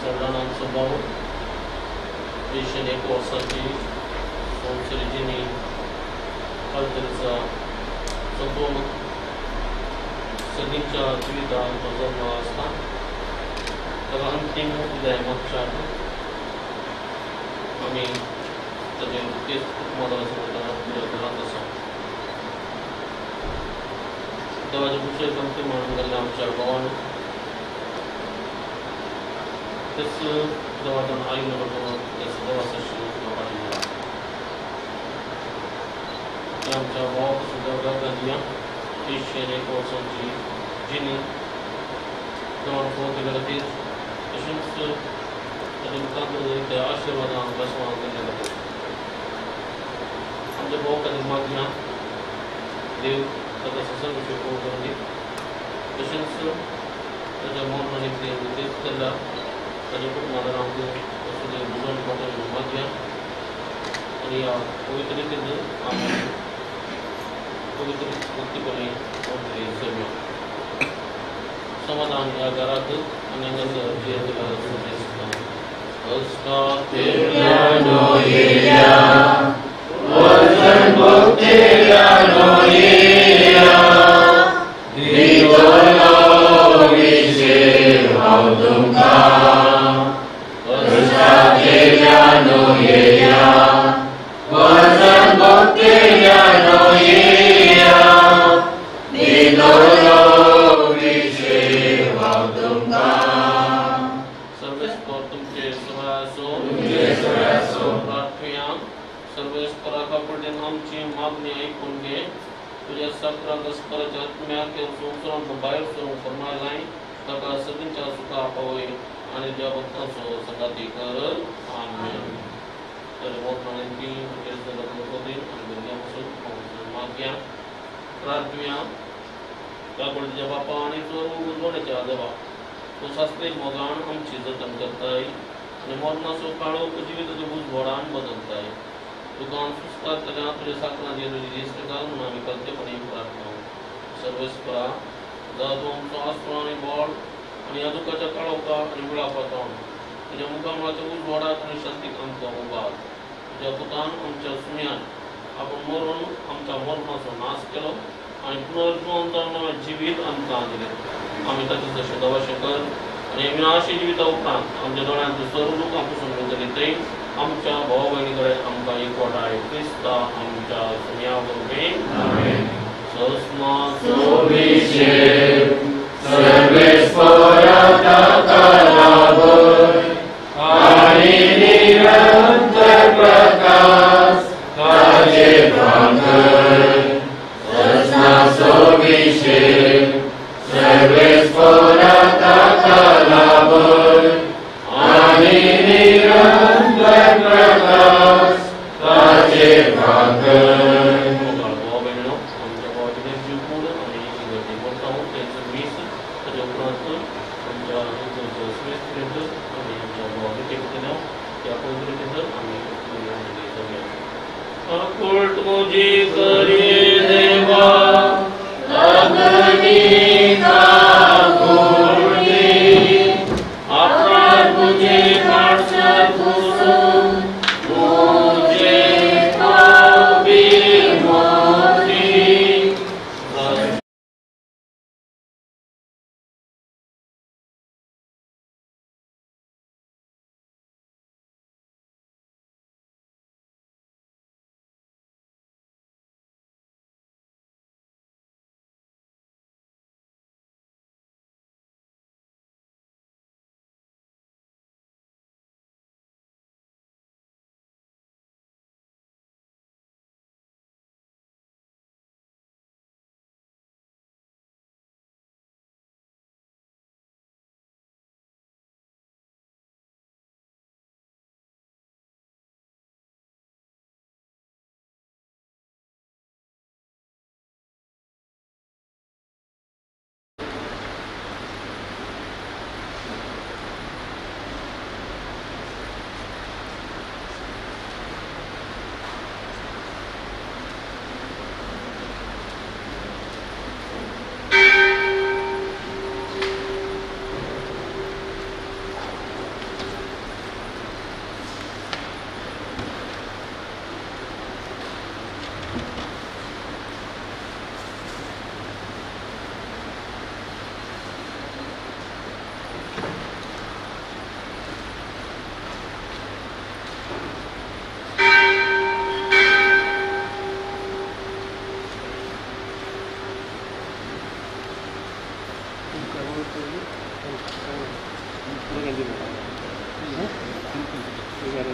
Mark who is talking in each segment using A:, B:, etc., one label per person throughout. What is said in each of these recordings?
A: आमचो भाव पेशंट 1 वर्साची संवसारीजीनी कालतरीचा संपूर्ण सगळींच्या जिवितांत जल्म आसता ताका अंतीम विदाय मागच्या आमी ताजे तेच मोलाचो घरांत आसा देवाचे कुशल कंती म्हणून गेल्ले आमच्या भावान तेच देवातून आयुष्य करून तेच देवाचा शिव आमच्या भावाक सुद्धा देवळांत दिया 1 वर्सांची जिणी देवान फोन केले खातीर तशेंच ताजे मुखांत त्या आशिर्वादान बसवान केले खातीर आमच्या भावा खातीर मागया देव ताका ससंग शिव करून दी तशेंच ताच्या मरणाक तेच केला ताच्या कुटुंबाला आमचे बुजोवन पडटा मागया आनी ह्या पवित्र रितीन आमी पवित्र मुक्तीपणे सगळं समाधान या घरात आणि आमची मागणी ऐकून घे तुझ्या सक्रांतस्कराच्या आत्म्याक संवसारांत भायर सरूंक फर्मायलाय ताका सगळींच्या सुखा पावय आनी त्या भक्तांचो संगाती कर आमेन तर मोठ्याने आनी भुरग्यांपासून मागया प्रार्थया काबडच्या बापा आनी चोर उजवण्याच्या देवा तूं शास्त्रीय मोगान आमची जतन करताय आनी मरणाचो काळो जिविताचो उजवाडान बदलताय तुका सुस्तार केल्या तुझ्या साखरा दिश्ट घाल म्हणून आमी करतेपणे प्रार्थना सर्वेस्परा जादू आमचो आसरो आनी बळ आनी ह्या दुखाच्या काळोखा आनी विळापातोन तुज्या मुखामळाच्या उजवाडाक आनी शांतीक आमकां उबार तुज्या पुतान आमच्या सुम्यान आपूण मरून आमच्या मरणाचो नाश केलो आनी पुनर्जीवन जावन नवें जिवीत आमकां दिलें आमी ताचे तशें दवाशें कर आनी विनाशी जिविता उपरांत आमच्या दोळ्यांत सर्व लोकां पसून मेळटली थंय आमच्या भाव भयणी कडेन आमकां एकवटाय क्रिस्ता आमच्या सुम्या वरवीं सस्मा
B: सुविशेष सर्वेस्परा ताका लागून आनी निरंतर प्रकाश ताचे भांगर सस्मा सुविशेष सर्वेस्परा ताका लागून आनी निरंतर प्रकाश ताचे भांगर
A: मुझे करे देवा
B: अग्नि का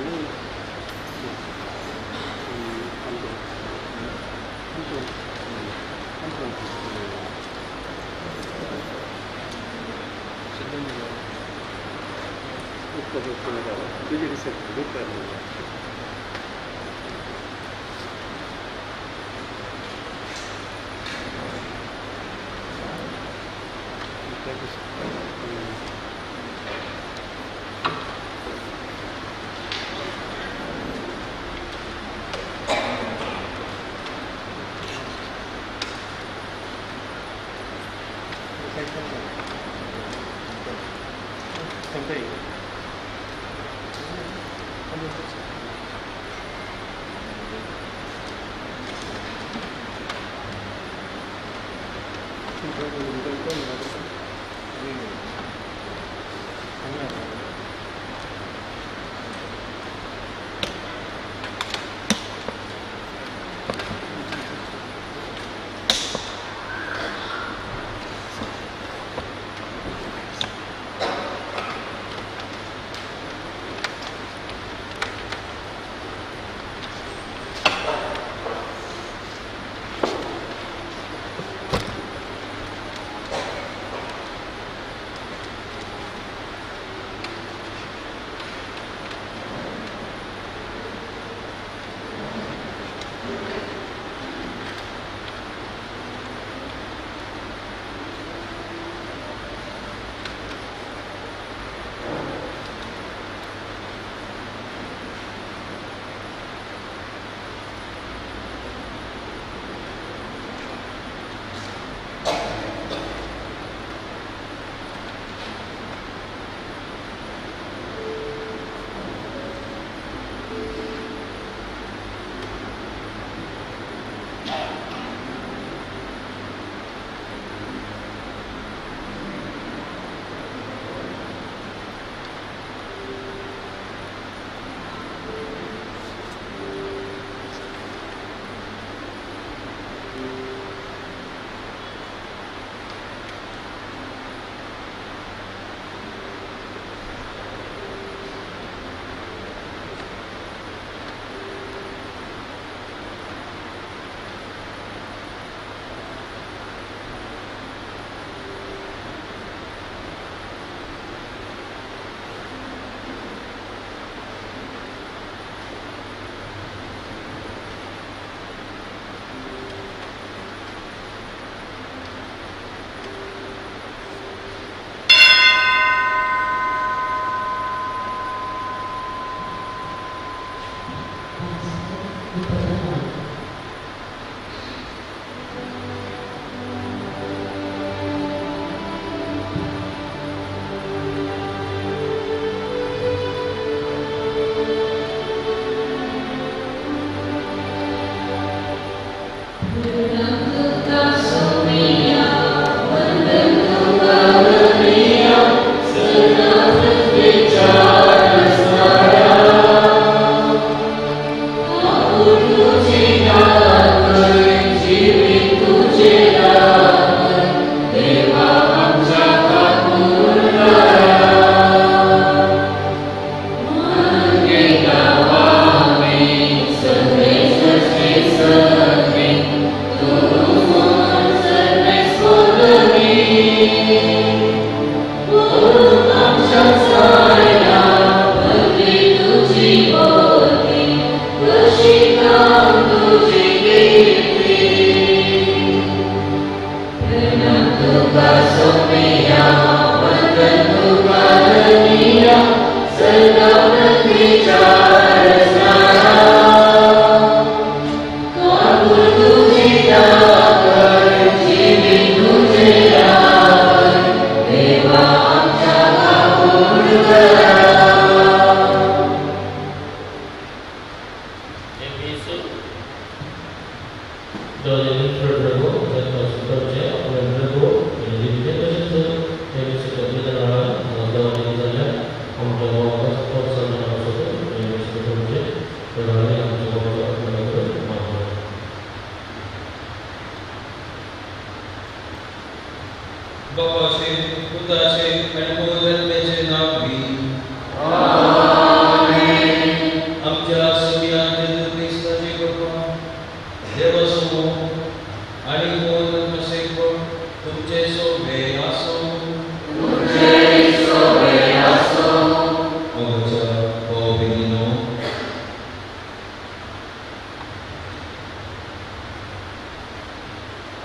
B: पुत्राचे आणि पवित्र नाव घे.
C: आमेन.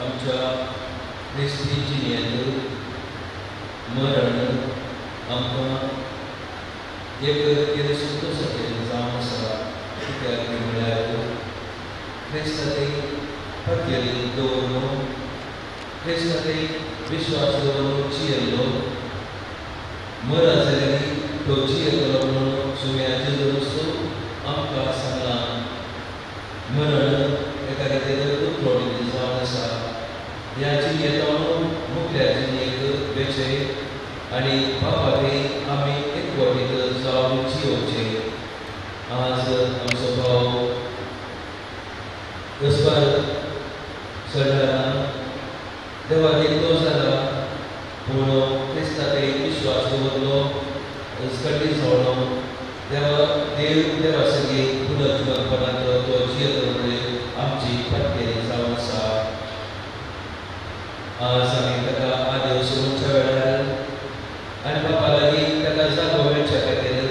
C: आमच्या ख्रिस्तीची जिणेंत मरण आमकां एक कितें सारकें जावन आसा कित्याक म्हळ्यार क्रिस्तांत फाटलेली दवरून क्रिस्तांत विश्वास दवरून जियेल्लो मरा जाल्यार तो जियेलो म्हणून सुम्याचे जेजूस आमकां सांगला मरण एका रितीन उतरवणी जावन आसा ह्या जिणेंत मुखल्या जिणेक वेचे आनी बापाबी आमी एकवटीत जावन जियोवचे आज आमचो भाव दसपार चढला देवाक एकलो जाला पूण क्रिस्तांत विश्वास दवरलो कटी जावलो देवा सगळी पुनर्जीवनपणांत तो जियेत आमची फाटकेली जावन आसा आज आमी ताका आदेश सुरूच्या वेळार आनी बापा लागीं ताका जागो मेळच्या खातीर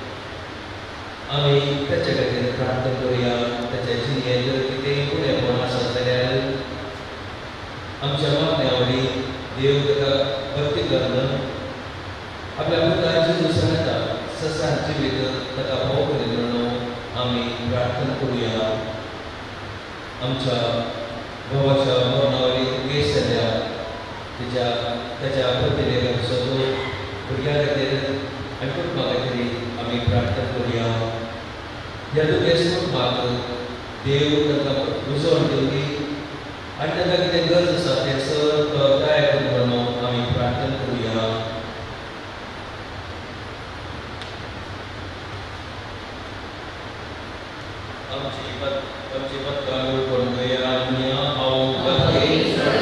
C: आमी ताचे खातीर प्रार्थना करुया ताच्या जिणेंत जर कितेंय फुडेंपण आसत जाल्यार आमच्या मागण्या वरवीं देव ताका भक्ती करून आपल्या पुता जेजूसान येता ससान जिवीत ताका भोव करीत म्हणून आमी प्रार्थना करुया आमच्या भावाच्या मरणा वरवीं केस जाल्या ताच्या प्रतिलेखाचो भुरग्यां खातीर आनी कुटुंबा खातीर आमी प्रार्थना करुया ह्या दुखेस कुटुंबाक देव ताका उजवण दिवची आनी ताका कितें गरज आसा तें सगळें तो तयार करून म्हणून आमी प्रार्थना करुया आमची पत्कार करून घेया आनी हांव भक्ती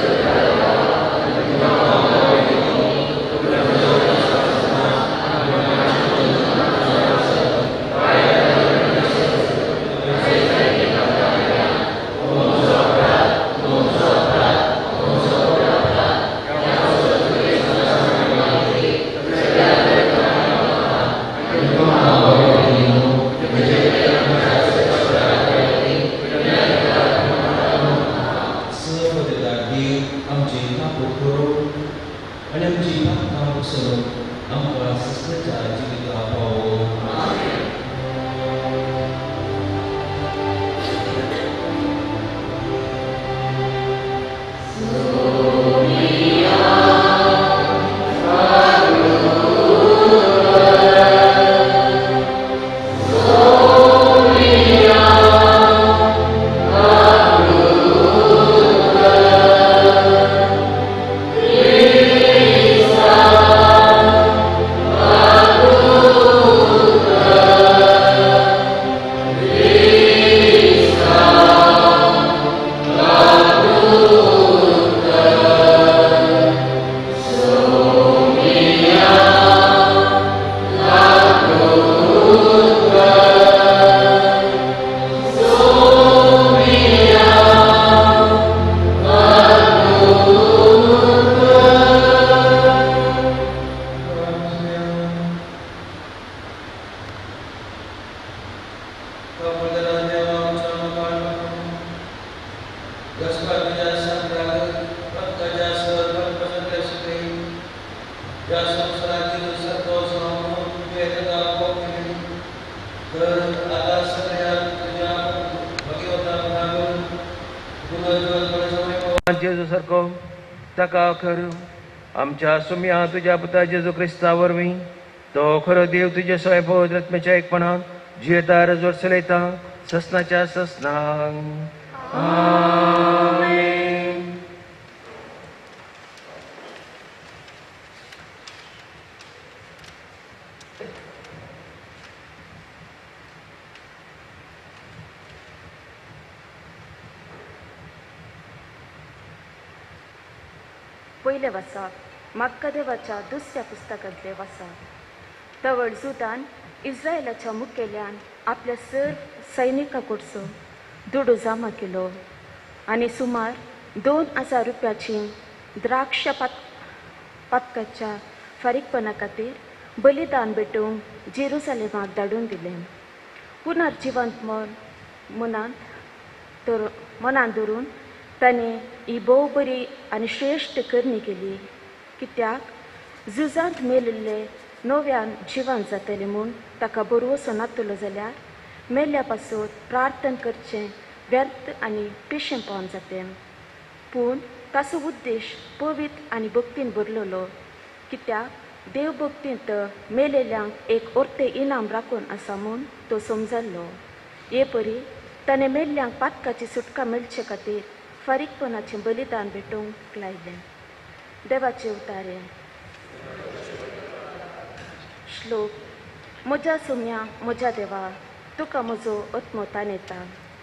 D: जेजू सारको ताका खर आमच्या सुम्या तुज्या पुता जेजू क्रिस्ता वरवीं तो खरो देव तुजे सवय पवित्र आत्म्याच्या एकपणान जियेता रजवट चलयता ससनाच्या ससनाक आमेन.
E: पयले वाचप मक्का देवाच्या दुसऱ्या पुस्तकांतले वाचप. तवड जुदान इस्रायलाच्या मुखेल्यान आपल्या सैनिका कडचो दुडू जमा केलो आनी सुमार 2000 रुपयाची द्राक्ष पथकाच्या फारीकपणा खातीर बलिदान भेटूंक जेरुसलेमाक धाडून दिलें. पुनर्जिवंत मनांत धरून ताणे ही भोव बरी आनी श्रेश्ठ करणी केली, कित्याक झुजांत मेलिल्ले नव्यान जिवान जातले म्हूण ताका बरोवसो नातलो जाल्यार मेल्ल्या पासून प्रार्थना करचें व्यर्थ आनी पिशेंपण जातें. पूण ताचो उद्देश पवित्र आनी भक्तीन भरलेलो, कित्याक देवभक्तींत मेलेल्यांक एक अर्थे इनाम राखून आसा म्हूण तो समजल्लो. हे परी ताणें मेल्ल्यांक पातकाची सुटका मेळचे खातीर फारीकपणाचें बलिदान भेटोवंक लायलें. देवाचे उतारे. श्लोक. म्हज्या सुम्या म्हज्या देवा, तुका म्हजो आत्मो ताणयता.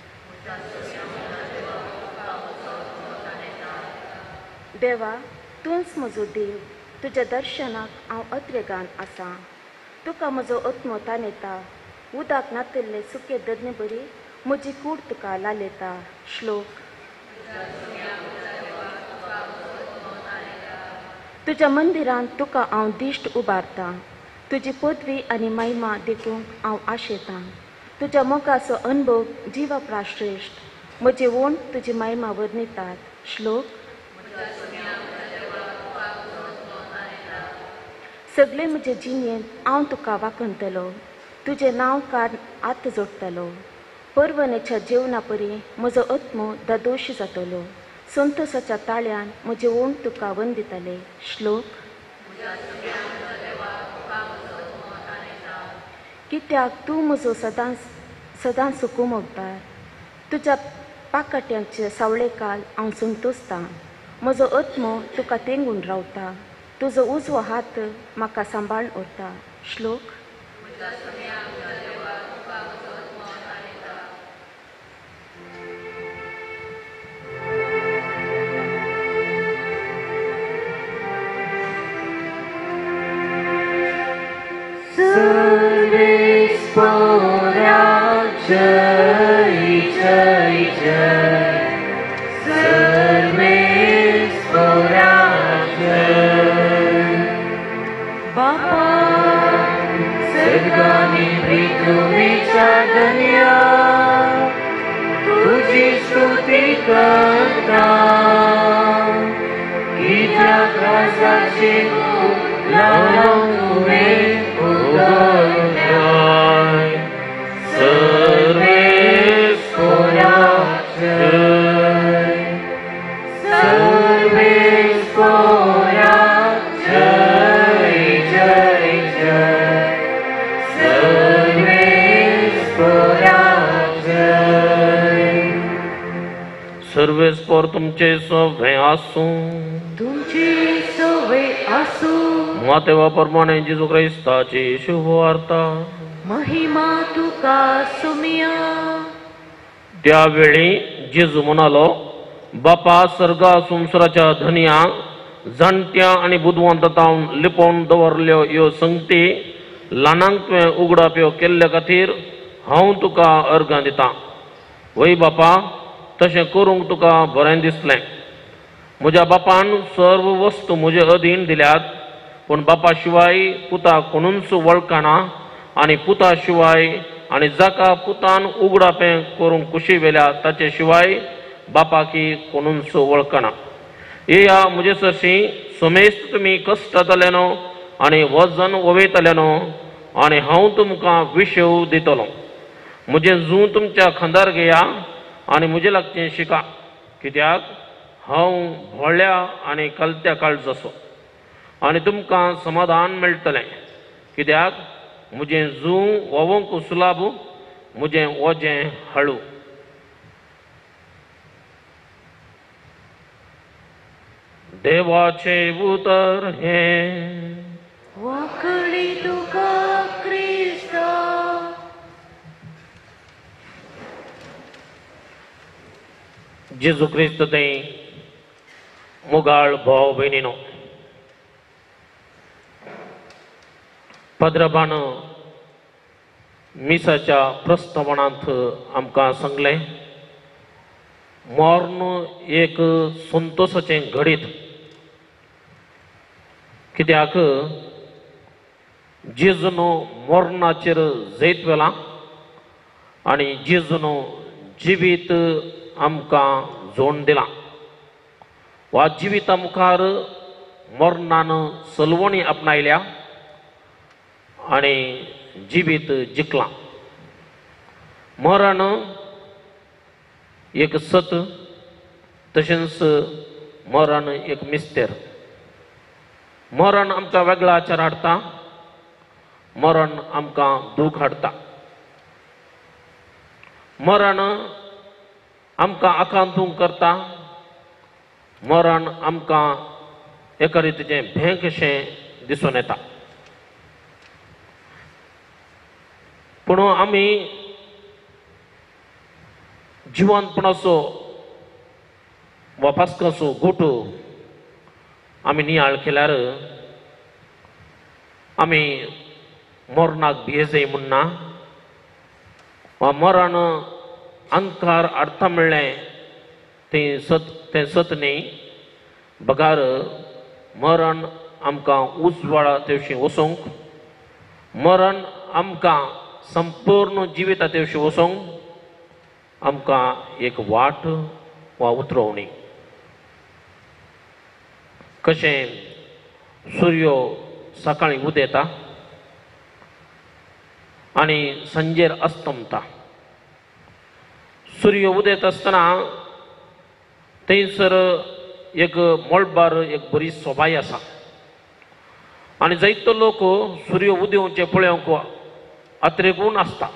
E: देवा, तूंच म्हजो देव, तुज्या दर्शनाक हांव अत्रेगान आसां. तुका म्हजो आत्मो ताणयता. उदक नातिल्ले सुके ददने बरी म्हजी कूड तुका लालयता. श्लोक. तुज्या मंदिरांत तुका हांव दिश्ट उबारतां. तुजी पदवी आनी महिमा देखूंक हांव आशेतां. तुज्या मोगाचो अनुभव जिवा श्रेश्ठ. म्हजे वोण तुजी महिमा वर्णितात. श्लोक. सगळे म्हजे जिणेंत हांव तुका वाखणतलो. तुजें नांव काड आत जोडटलो. परवणेच्या जेवणा परी म्हजो आत्मो दादोशी जातलो. संतोशाच्या ताळ्यान म्हजे ओण तुका वंदितले. श्लोक. कित्याक तूं म्हजो सदांच सुकुमोगदार. तुज्या पाकाट्यांचे सावळे काल हांव संतोसतां. म्हजो आत्मो तुका तेंगून रावता. तुजो उजवो हात म्हाका सांबाळून उरता. श्लोक.
B: जय जय जय सर्वेश्वरा जय. बापा सर्गांनी पृथ्वीच्या धन्या तुझी स्तुती करता. कित्याक राजाचे लावून तुवें उगवलाय. सर्वेश्वरा जय सर्वेश्वरा जय जय जय सर्वेश्वरा जय.
A: सर्वेस्पर तुमचे सवे आसूं.
B: तुमची सवे आसूं.
A: मातेवा प्रमाणे जेजू ख्रिस्ताची शुभ वार्ता.
B: महिमा तुका सुमिया.
A: त्यावेळी जेजू म्हणालो, बापा सर्गा संवसाराच्या धन्या जाणट्या आनी बुदवंतांतावन लिपोवन दवरल्यो ह्यो संगती ल्हानांक तुवें उगडाप्यो केल्ल्या खातीर हांव तुका अर्गां दितां. वय बापा, तशें करूंक तुका बरें दिसलें. म्हज्या बापान सर्व वस्तू म्हजे अधीन दिल्यात. पूण बापा शिवाय पुताक कोणूच वळखना आनी पुता शिवाय आनी जाका पुतान उगडापें करूंक कुशी वेल्या ताचे शिवाय बापाकी कोणूच वळखना. येया म्हजे सरशी सोमेस्त तुमी कश्टांतल्यानो आनी वजन वोवयतल्यानो आनी हांव तुमकां विशेव दितलो. म्हजें जूं तुमच्या खांदार घेया आनी म्हजे लागचें शिका, कित्याक हांव व्हडल्या आनी कलत्या काळजाचो आनी तुमकां समाधान मेळटलें. कित्याक म्हजें जूं वोवंक सुलाभ, म्हजें वजें हळू. देवाचे उतर हें.
B: वखडी तुका क्रिस्त.
A: जेजू क्रिस्त तें मुगाळ भाव भयणीनो, पद्रबान मिसाच्या प्रस्तावनांत आमकां सांगलें, मरण एक संतोशाचें घडीत. कित्याक जेजून मरणाचेर जैत वेला आनी जेजून जिवीत आमकां जोड दिलां. वा जिविता मुखार मरणान सलवणी आपणायल्या आणि जिवीत जिखलां. मरण एक सत, तशेंच मरण एक मिस्तेर. मरण आमकां वेगळा आचार हाडटा, मरण आमकां दूख हाडटा. मरण आमकां आकांतूंक करता, मरण आमकां एका रितीचें भें कशें दिसून येता. पूण आमी जिवंतपणाचो वा पास्काचो गोठो आमी नियाळ केल्यार आमी मरणाक भियेजय म्हणना. वा मरण अंकार हाडटा म्हणलें तें सत न्ही. बगार मरण आमकां उजवाडा तेवशी वचोंक, मरण आमकां संपूर्ण जिविता तेवशी वचोंक आमकां एक वाट वा उतरवणी. कशें सूर्यो सकाळीं उदेता आनी संजेर अस्तमता. सूर्य उदेत आसतना थंयसर एक मळबार एक बरी सोबाय आसा आनी जायतो लोक सूर्य उदेवचे पळोवंक आत्रेगून आसता.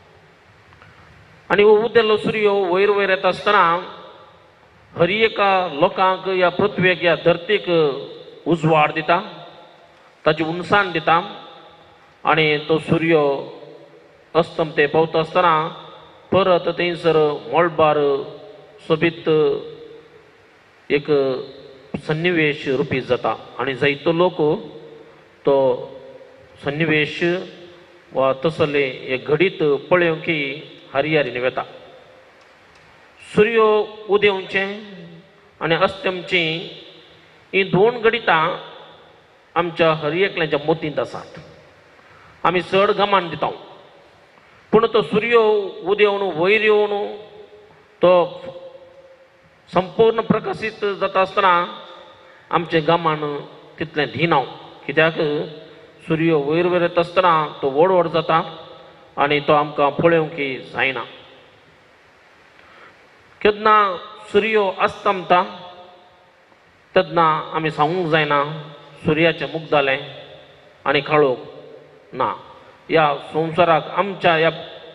A: आनी उदेल्लो सूर्य वयर वयर येता आसतना हर एका लोकांक ह्या पृथ्वेक ह्या धरतीक उजवाड दिता, ताची उंचाण दिता. आनी तो सूर्य अस्तमते पावता आसतना परत थंयसर मळबार सोबीत एक सन्निवेश रुपी जाता आनी जायतो लोक तो सन्निवेश वा तसले एक घडीत पळोवंकी हरियारीन वेता. सूर्य उदेवचें आनी अस्तमची ही दोन घडितां आमच्या हर एकल्याच्या मोतींत आसात. आमी चड गमान दिता, पूण तो सूर्य उदेवन वयर येवन तो संपूर्ण प्रकाशीत जाता आसतना आमचें गमान तितलें धिना. कित्याक सूर्य वयर वयर येता आसतना तो व्हड व्हड जाता आनी तो आमकां पळोवंकी जायना. केन्ना सूर्य अस्तमता तेन्ना आमी सांगूंक जायना सुर्याचें मुख जालें आनी काळोख ना. ह्या संवसाराक आमच्या ह्या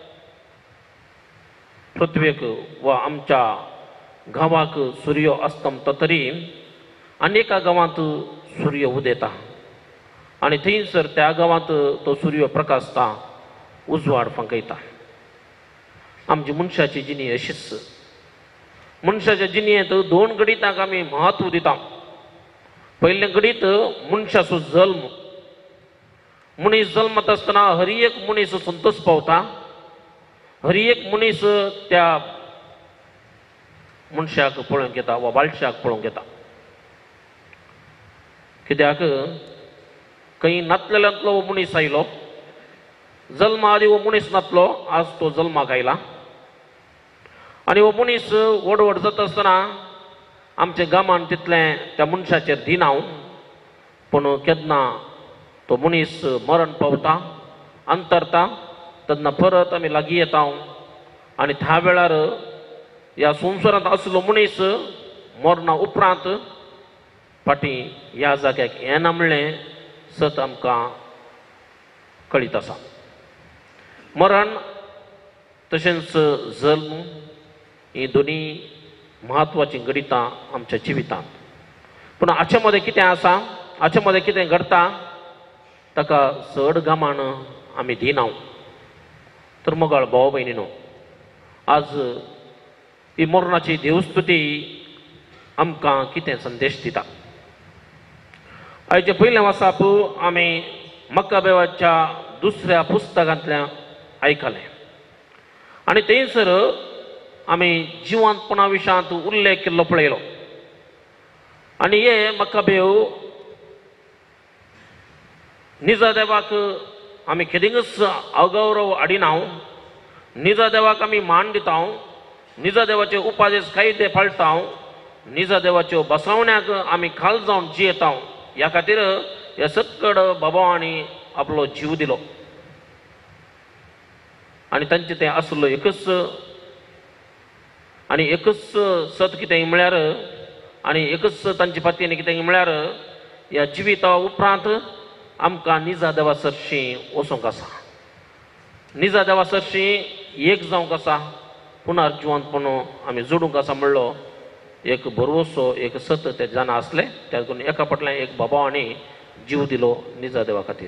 A: पृथ्वेक वा आमच्या गांवाक सूर्य अस्तमता तरी अनेका गांवांत सूर्य उदेता आनी थंयसर त्या गांवांत तो सूर्य प्रकाशता, उजवाड फंकयता. आमची मनशाची जिणी अशीच. मनशाच्या जिणयेंत दोन घडितांक आमी म्हत्व दिता. पयलें घडीत मनशाचो जल्म. मनीस जल्मता आसतना हर एक मनीस संतोश पावता, हर एक मनीस त्या मनशाक पळोवंक येता वा बालशाक पळोवंक येता. कित्याक खंय नातलेल्यांतलो मनीस आयलो, जल्मा आदी हो मनीस नातलो, आज तो जल्माक आयला आनी हो मनीस व्हड व्हड जाता आसतना आमच्या गामान तितलें त्या मनशाचेर दिनाव. पूण केन्ना तो मनीस मरण पावता, अंतरता, तेन्ना परत आमी लागीं येता आनी त्या वेळार ह्या संवसारांत आसलो मनीस मरणा उपरांत फाटीं ह्या जाग्याक येना म्हणलें सत आमकां कळीत आसा. मरण तशेंच जल्म ही दोनी म्हत्वाची घडितां आमच्या जिवितांत. पूण हाचे मदें कितें आसा, हाचे मदें कितें घडटा ताका चड गमान आमी दिना. तर मोगाळ भाव भयणीनो, आज ही मरणाची देवस्तुती आमकां कितें संदेश दिता. आयचे पयलें वाचप आमी मक्काबेवाच्या दुसऱ्या पुस्तकांतल्यान आयकलें आनी थंयसर आमी जिवंतपणा विशयांत उल्लेख केल्लो पळयलो. आनी हे मक्काबेव निजा देवाक आमी केदींच अगौरव हाडिना. निजा देवाक आमी मान दिता, निजा देवाचे उपादेश कायदे पाळटा, निजा देवाच्यो बसवण्याक आमी खाल जावन जियेता ह्या खातीर ह्या सत्कड बाबावांनी आपलो जीव दिलो आनी तांचे तें आसलो एकच आनी एकच सत कितें म्हळ्यार आनी एकच तांचे पातयेन कितें म्हळ्यार ह्या जिविता उपरांत आमकां निजा देवा सरशीं वचूंक आसा निजा देवा सरशीं एक जावंक आसा पुनर्जिवंतपण आमी जोडूंक आसा म्हणलो एक बरोसो एक सत ते जाणा आसले त्या करून एका फाटल्यान एक बाबावांनी जीव दिलो निजा देवा खातीर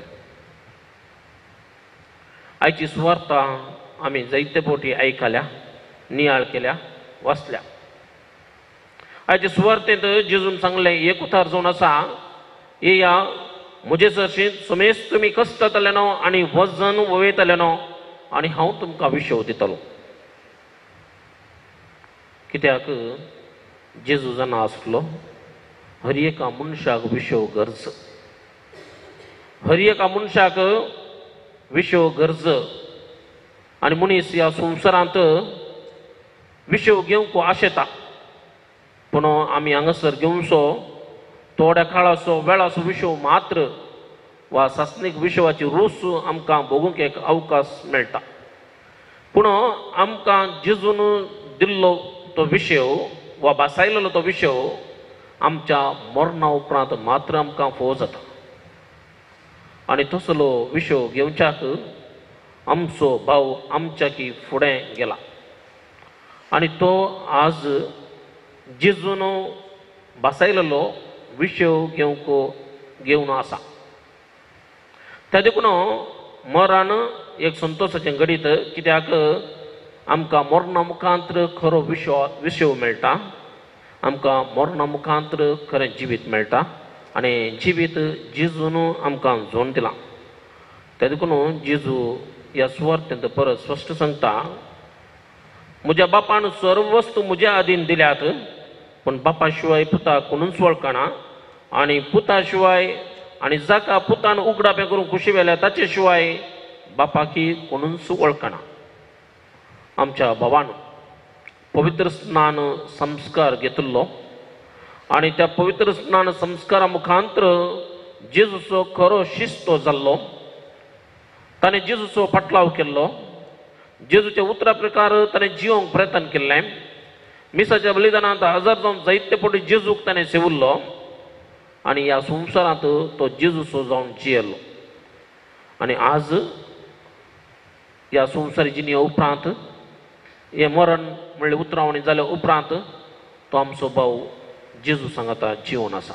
A: आयची सुवार्ता आमी जायते फावटी आयकल्या नियाळ केल्या वाचल्या आयचे सुवार्तेंत जेजून सांगलें एक उतार जावन आसा येया म्हजे सरशीं समेस्त तुमी कश्टातले न्हू आनी वजन वयतले न्हू आनी हांव तुमकां विशव दितलो कित्याक जेजू जाणा आसलो हर एका मनशाक विशव गरज हर एका मनशाक विशव गरज आनी मनीस ह्या संवसारांत विशव घेवंक आशेता पूण आमी हांगासर घेवचो थोड्या काळाचो वेळाचो विशव मात्र वा सासणीक विशवाची रूस आमकां भोगूंक एक अवकाश मेळटा पूण आमकां जेजून दिल्लो तो विशव वा बासायलेलो तो विशव आमच्या मरणा उपरांत मात्र आमकां फोव जाता आनी तसलो विशव घेवच्याक आमचो भाव आमच्याकी फुडें गेला आनी तो आज जेजून बासायलेलो विशव घेवन आसा त्या देखून मरण एक संतोशाचें घडीत कित्याक आमकां मरणा मुखांतर खरो विशव मेळटा आमकां मरणा मुखांतर खरें जिवीत मेळटा आनी जिवीत जेजून आमकां जोडून दिलां त्या देखून जेजू ह्या सुवार्तेंत परत स्पश्ट सांगता म्हज्या बापान सर्व वस्तू म्हज्या अधीन दिल्यात पूण बापा शिवाय पुताक कोणूच वळखना आनी पुता शिवाय आनी जाका पुतान उगडापें करून खुशी वेल्या ताचे शिवाय बापाकी कोणूच वळखना आमच्या भावान पवित्र स्नान संस्कार घेतिल्लो आनी त्या पवित्र स्नान संस्कारा मुखांतर जेजूचो खरो शिस्तो जाल्लो ताणें जेजूचो पाटलाव केल्लो जेजूच्या उतरा प्रकार ताणें जिवंक प्रयत्न केल्लें मिसाच्या बलिदानांत हजार जावन जायते फावटी जेजूक ताणें सेविल्लो आनी ह्या संवसारांत तो जेजूचो जावन जियेल्लो आनी आज ह्या संवसारी जिणे उपरांत हे मरण म्हणल्यार उतरावणी जाल्या उपरांत तो आमचो भाव जेजू सांगाता जिवन आसा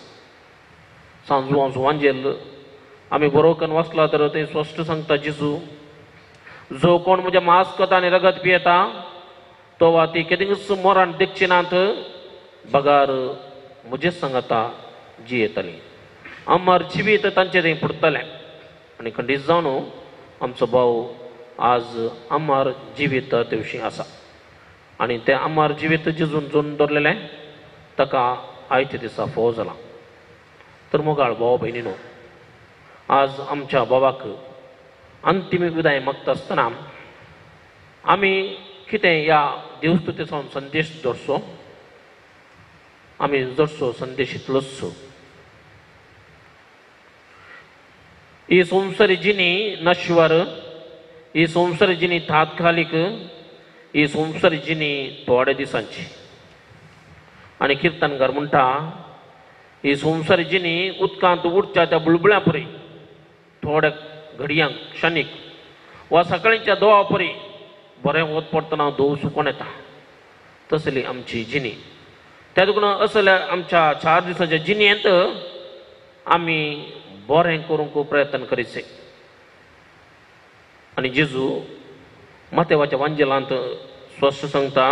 A: सांजू वांजेल आमी बरो करून वाचला तर ते स्पश्ट सांगता जेजू जो कोण म्हज्या मांस खाता आनी रगत पियेता तो वा ती केदींच मरण देखची नात बगार म्हजेच सांगाता जियेतली अमर जिवीत तांचे थंय पुडटलें आनी खंडीत जावन आमचो भाव आज अमर जिवीत दिवशी आसा आनी तें अमर जिवीत जेजून जोडून दवरलेलें ताका आयच्या दिसा फोव जाला तर मोगाळ भाव भयणीनो आज आमच्या भावाक अंतीम विदाय मागता आसतना आमी कितें ह्या देवस्तुतेचो संदेश दवरचो आमी दवरचो संदेश इतलोच ही संवसारी जिणी नश्वर ही संवसारी जिणी तात्कालीक ही संवसारी जिणी थोड्या दिसांची आनी किर्तनकार म्हणटा ही संवसारी जिणी उदकांत उडच्या त्या बुळबुळ्या परी थोड्या घडयांक क्षणीक वा सकाळींच्या दोवा परी बरें वत पडटना दोव सुकोन येता तसली आमची जिणी त्या देखून असल्या आमच्या 4 दिसांच्या जिणयेंत आमी बरें करूंक प्रयत्न करीचे आनी जेजू मत्तेवाच्या वांजेलांत स्पश्ट सांगता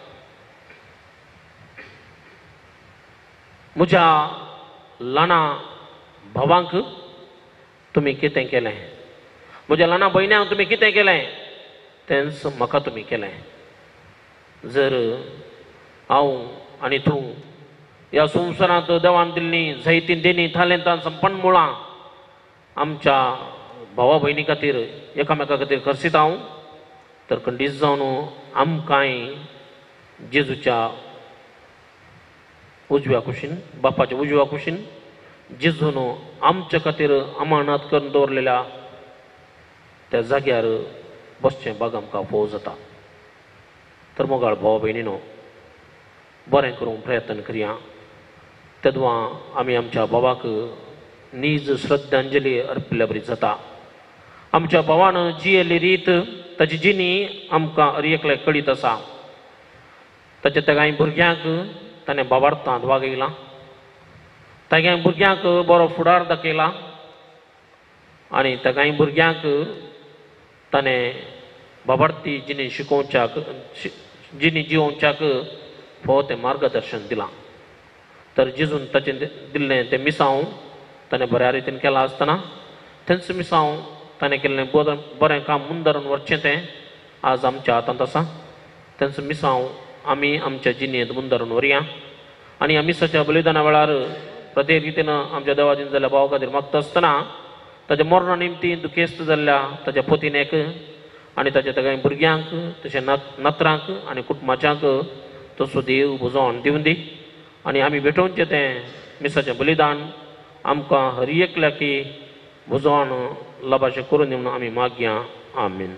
A: म्हज्या ल्हाना भावांक तुमी कितें केलें म्हज्या ल्हाना भयण्यांक तुमी कितें केलें तेंच म्हाका तुमी केलें जर हांव आनी तूं ह्या संवसारांत देवान दिल्लीं जायतीं देणी थालेंतां संपन्न मुळां आमच्या भावा भयणी खातीर एकामेका खातीर करसीत हांव तर खंडीत जावन आमकांय जेजूच्या उजव्या कुशीन बापाच्या उजव्या कुशीन जिजून आमच्या खातीर अमानत करून दवरलेल्या त्या जाग्यार बसचें बाग आमकां फोव जाता. तर मोगाळ भाव भयणीनो, बरें करूंक प्रयत्न करया. तेदवा आमी आमच्या भावाक नीज श्रद्धांजली अर्पिल्ल्या बरी जाता. आमच्या भावान जियेली रीत ताची जिणी आमकां हर एकल्याक कळीत आसा. ताच्या तेगाय भुरग्यांक ताणें भावार्थांत वागयलां. तेगाय भुरग्यांक बरो फुडार दाखयला आनी तेगाय भुरग्यांक ताणें भावार्थी जिणी शिकोवच्याक जिणी जिवोवच्याक फोव तें मार्गदर्शन दिलां. तर जेजून ताचें दिल्लें तें मिसांव ताणें बऱ्या रितीन केलां आसतना थंयच मिसांव ताणें केल्लें बरें काम मुंदरून व्हरचें तें आज आमच्या हातांत आसा. थंयच मिसांव आमी आमच्या जिणेंत मुंदरून व्हरया आनी ह्या मिसाच्या बलिदाना वेळार प्रत्येक रितीन आमच्या देवादीन जाल्ल्या भावा खातीर मागता आसतना ताच्या मरणा निमती दुखेस्त जाल्ल्या ताच्या पत्नीक आनी ताच्या तेगाय भुरग्यांक तशें नातरांक आनी कुटुंबाच्यांक तसो देव बुजोवन दिवन दी. आनी आमी भेटोवचें तें मिसाचें बलिदान आमकां हर एकल्याकी बुजोवन लाभाशें करून दिवन आमी मागया. आमीन.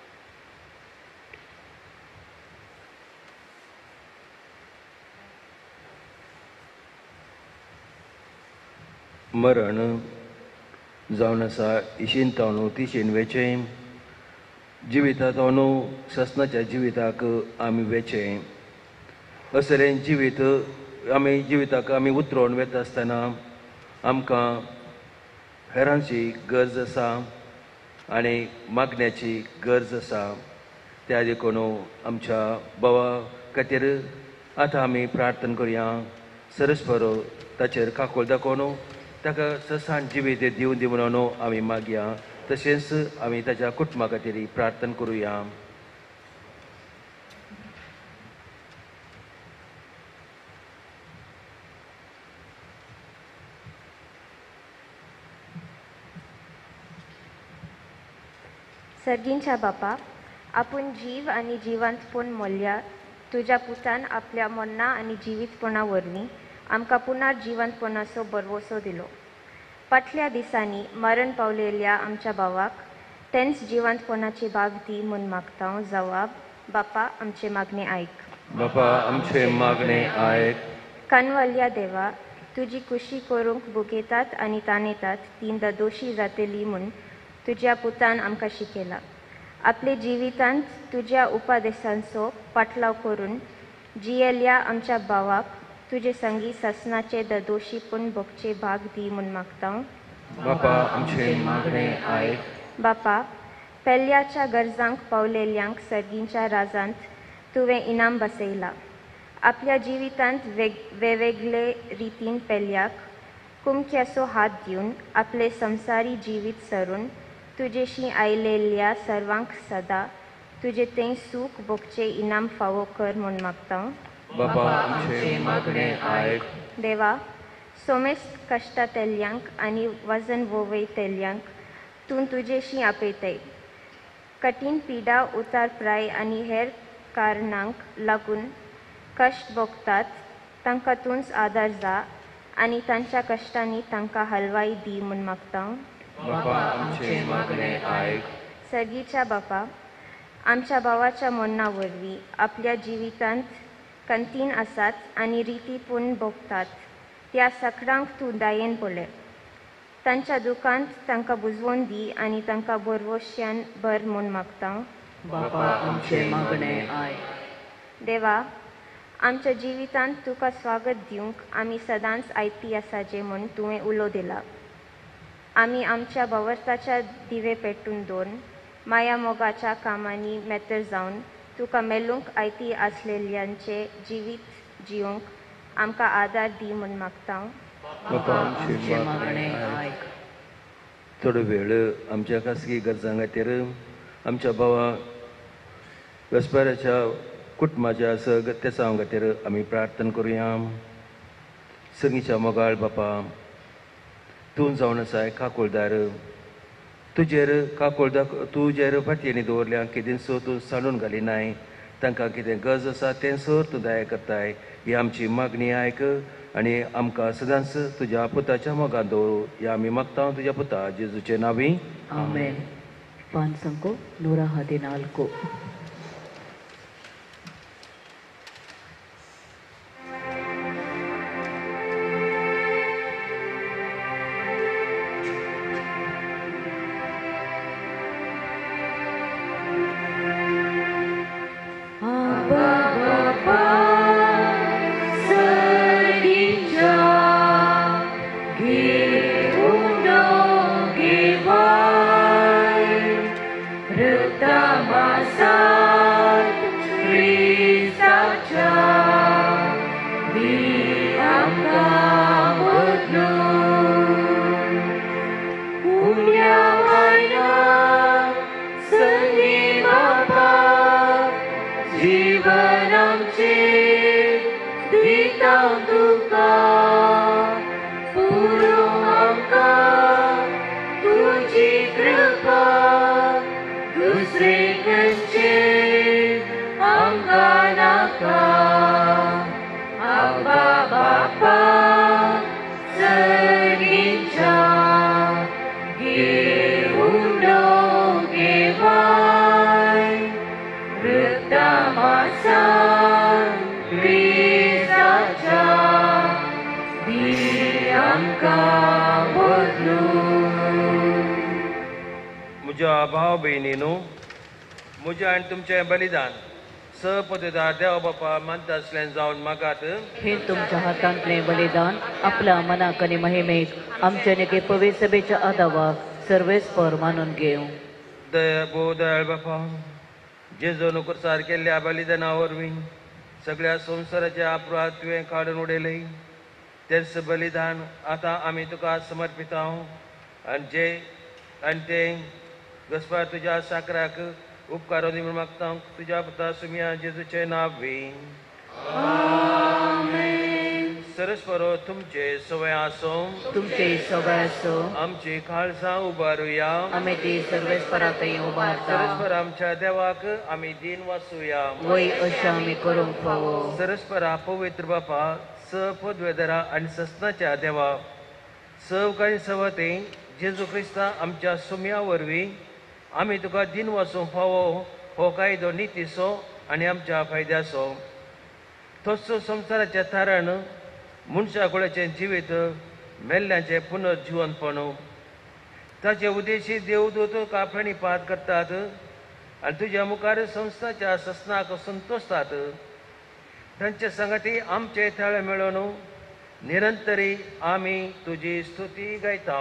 D: मरण जावन आसा इशीन तावनू तिशीन वेचें जिविता तावनू ससनाच्या जिविताक आमी वेचें. असलें जिवीत आमी जिविताक आमी उतरोवन वेता आसतना आमकां हेरांची गरज आसा आनी मागण्याची गरज आसा. त्या देखून आमच्या भावा खातीर आतां आमी प्रार्थना करया. सरस्वरो ताचेर काकूळ दाखोवन ताका ससान जिवीत दिवन दी म्हणून आमी मागया. तशेंच आमी ताच्या कुटुंबा खातीर प्रार्थना करुया.
F: सर्गींच्या बापा, आपूण जीव आनी जिवंतपण मोल्या तुज्या पुतान आपल्या मरणा आनी जिवीतपणा वरवीं आमकां पुना जिवंतपणाचो बरवसो दिलो. फाटल्या दिसांनी मरण पावलेल्या आमच्या भावाक तेंच जिवंतपणाची भाग दी म्हूण मागता. जवाब: बापा, आमचे मागणे आयक.
D: बापा, आमचे मागणे आयक.
F: कानवाल्या देवा, तुजी कुशी करूंक बुगेतात आनी ताणेतात ती दोशी जातली म्हूण तुज्या पुतान आमकां शिकयला. आपले जिवितांत तुज्या उपदेशांचो पाटलाव करून जियेल्या आमच्या भावाक तुजे संगी ससनाचे दोशीपण भोगचे भाग दी म्हूण मागता.
D: बापा, आमचे मागणे आयक.
F: बापा, पेल्याच्या गरजांक पावलेल्यांक सर्गींच्या राजांत तुवें इनाम बसयला. आपल्या जिवितांत वेगवेगळे रितीन पेल्याक कुमक्याचो हात दिवन आपले संवसारी जिवीत सरून तुजेशी आयलेल्या सर्वांक सदा तुजे तें सूख भोगचे इनाम फावो कर म्हूण मागता.
D: बापा, आमचे मागणे आयक.
F: देवा, सोमेस्त कश्टातेल्यांक आनी वजन वोवयतेल्यांक तूं तुजेशी आपयताय. कठीण पिडा, उतार प्राय आनी हेर कारणांक लागून कश्ट भोगतात तांकां तूंच आदार जा आनी तांच्या कश्टांनी तांकां हलवाई दी म्हूण मागता.
D: बापा, आमचे मागणे आयक.
F: सर्गीच्या बापा, आमच्या भावाच्या मरणा वरवीं आपल्या जिवितांत कंतीन आसात आनी रितीपूण भोगतात त्या सगळ्यांक तूं दायेन पळय. तांच्या दुखांत तांकां बुजवून दी आनी तांकां बरवश्यान भर म्हूण मागता.
B: बापा, आमचे मागणे आयक.
F: देवा, आमच्या जिवितांत तुका स्वागत दिवंक आमी सदांच आयती आसाचे म्हूण तुवें उलो दिला. आमी आमच्या भावार्थाच्या दिवे पेटून दवरून माया मोगाच्या कामांनी मेतर जावन तुका मेलूंक आयती आसलेल्यांचे जिवीत जिवंक आमकां आदार दी म्हूण मागता.
D: बापा, आमचे मागणे आयक. थोडो वेळ आमच्या खासगी गरजां खातीर आमच्या भावा वेस्पराच्या कुटुंबाच्या सगत्या खातीर आमी प्रार्थना करुया. संगीच्या मोगाळ बापा, तूं जावन आसाय काकुळदार. तुजेर काकुळदार तुजेर फाटयेनी दवरल्या कितें सो तूं सांडून घालिनाय. तांकां कितें गरज आसा तें सर तूं दया करताय. ही आमची मागणी आयक आनी आमकां सदांच तुज्या पुताच्या मोगान दवरू. ह्या आमी मागता तुज्या पुता जेजूचे नांवी.
B: आमेन. पान संको 114.
D: म्हज्या भाव भयणीनो, म्हजें आनी तुमचें बलिदान सपददार देवा बापा मानता आसलें जावन मागात.
B: हे तुमच्या हातांतले बलिदान आपल्या मनाक आनी महिमेक आमचे नेके पवित्र सभेच्या आदावा सर्वेस्पर मानून घेवं.
D: दयाळ बापा, जेजो नुकसार केल्ल्या बलिदाना वरवीं सगळ्या संवसाराच्या अपराध तुवें काडून उडयले. तेच बलिदान आतां आमी तुका समर्पिता आनी तें घसपार तुज्या साकराक उपकारो दी म्हूण मागता तुज्या पुता सुम्या जेजूचे नांवी. सरस्वरो तुमचे सवय आसूं.
B: तुमचे सवय आसूं.
D: आमची खालसां उबारुया.
B: आमी ती सर्वेस्परांतय उबारता.
D: सरस्वर आमच्या देवाक आमी दिन वाचुया.
B: वय अशें आमी करूंक फावो.
D: सरस्परा पवित्र बापा, सपदवेदरा आनी सस्नाच्या देवा, सवकाळी सवते जेजू क्रिस्ता आमच्या सुम्या वरवीं आमी तुका दिन वाचूंक फावो. हो कायदो नितीचो आनी आमच्या फायद्याचो. तसो संवसाराचें थारण मनशा कुळाचें जिवीत मेल्ल्यांचें पुनर्जिवनपण. ताचे उद्देशी देवदूत काफणी पात करतात आनी तुज्या मुखार संस्थाच्या सस्नाक संतोसतात. तांचे संगती आमचे थळ मेळोवन निरंतरी आमी तुजी स्तुती गायता.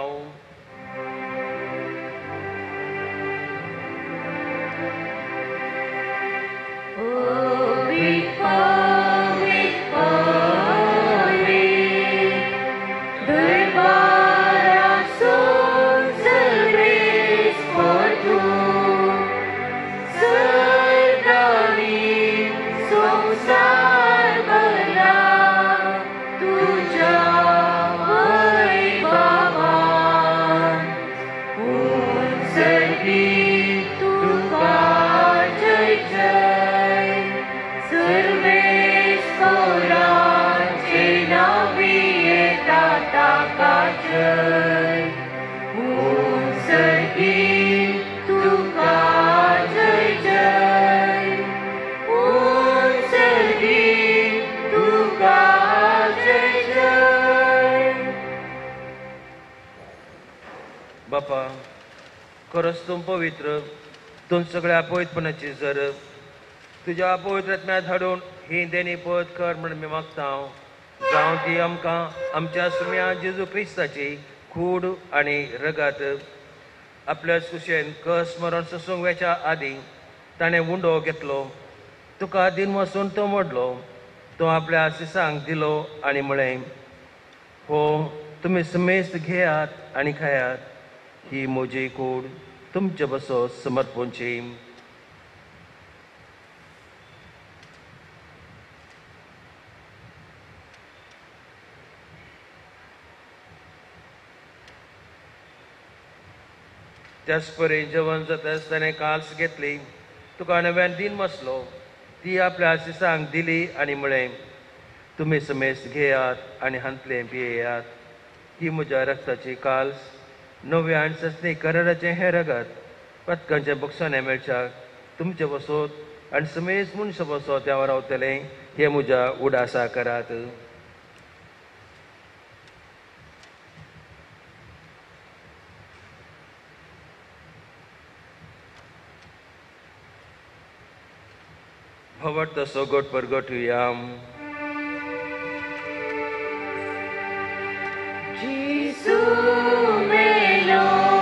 D: बापा, खरोच तूं पवित्र, तूं सगळ्या पवित्रपणाची जर तुज्या पवित्रत्म्यांत हाडून ही देणी पद कर म्हणून मी मागता. जावं ती आमकां आमच्या सुम्या जेजू क्रिस्ताची कूड आनी रगत आपल्या कुशेन कस मरण सोसूंक वेच्या आदीं ताणें उंडो घेतलो. तुका दिन वचून तो मोडलो. तो आपल्या सिसांक दिलो आनी म्हळें, हो तुमी समेस्त घेयात आनी खायात. ही म्हजी कूड तुमचे बसो समर्पणची. त्याच परी जेवण जाता आसतना काल्स घेतली. तुका नव्यान दिन वचलो. ती आपल्या शिसांक दिली आनी म्हळें, तुमी समेस्त घेयात आनी हांतले पियेयात. ही म्हज्या रक्ताची काल्स, नव्या आनी सस्ती कराराचें हें रगत, पथकांचें बक्षाने मेळच्याक तुमचे वसोत आनी समेस्त मनशां वसोत त्या रावतलें. हे म्हज्या उडासा करात. भवट तसो गोट परगटुया.
B: Gesù मेलो,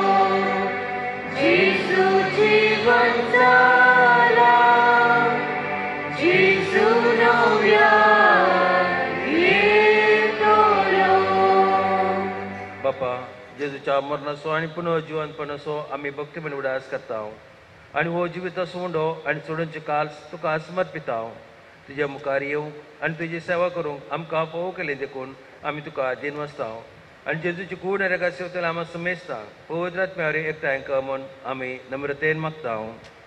B: Gesù जीवन झाला, Gesù नव्या येतलो.
D: बापा, जेजूच्या मरणाचो आनी पुनर्जिवनपणाचो आमी भक्तीपण उडास करता आनी हो जिविताचो उंडो आनी सोडूंचे काल्स तुका समर्पिता. तुज्या मुखार येवंक आनी तुजी सेवा करूंक आमकां फोव केलें देखून आमी तुका दिन वसता आनी जेजूची कूड रेगा सेवतले आमी समेस्ता. पवित्र आत्म्यावर एकठांय कर म्हूण आमी नम्रतेन मागता.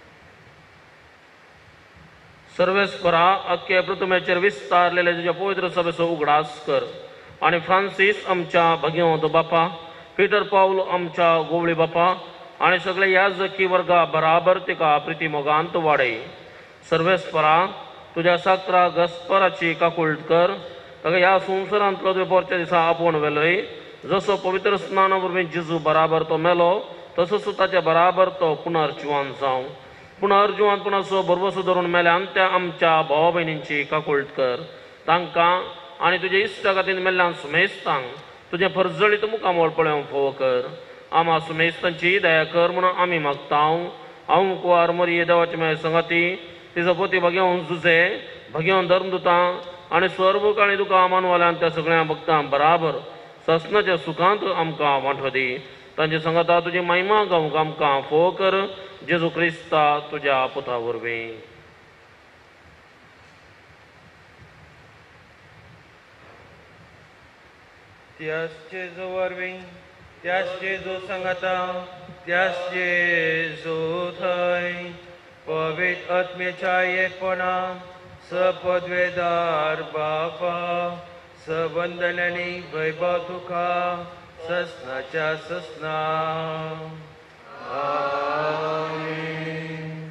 A: सर्वेस्परा अख्खे पृथ्वीचेर विस्तारलेले तुज्या पवित्र सभेचो उगडास कर आनी फ्रांसीस आमच्या भगिवंत बापा, पीटर पाऊल आमच्या गोवळी बापा आनी सगळे याजकी वर्गा बराबर तिका प्रिती मोगांत वाडय. सर्वेस्परा तुज्या साकरा घस्पराची काकुळट कर. ताका ह्या संवसारांतलो तुवें पोरच्या दिसा आपोवन वेलय. जसो पवित्र स्नाना वरवीं जेजू बराबर तो मेलो, तसोच ताच्या बराबर तो पुनर्जिवन जावं. पुनर्जिवनपणाचो भरवसो धरून मेल्यान त्या आमच्या भावा भयणींची काकुळट कर. तांकां आनी तुज्या इश्टा खातीर मेल्ल्यान सुमेस्तांक तुजें फरजळीत मुखामोळ पळोवंक फोव कर. आमा सुमेस्तांची दया कर म्हणून आमी मागता. हांव कुंवार मरिये देवाची मेळ संगती, तिचो पती भगिवन जुजे, भगिवन धर्मदुतां आनी स्वर्भूक आनी तुका मानवाल्यान त्या सगळ्या भक्तां बराबर ससनाच्या सुखांत आमकां वांटो दी. तांचे संगता तुजी महिमा गावंक आमकां फोव कर. जेजू क्रिस्ता तुज्या पुता वरवीं.
D: त्याच जेजू वरवीं, त्याच जेजू संगता, त्याच जेजू थंय पवित्र आत्म्याच्या एकपणान सपदवेदार बापा, सबंदनांनी वैभव तुका ससनाच्या ससना. आमीन.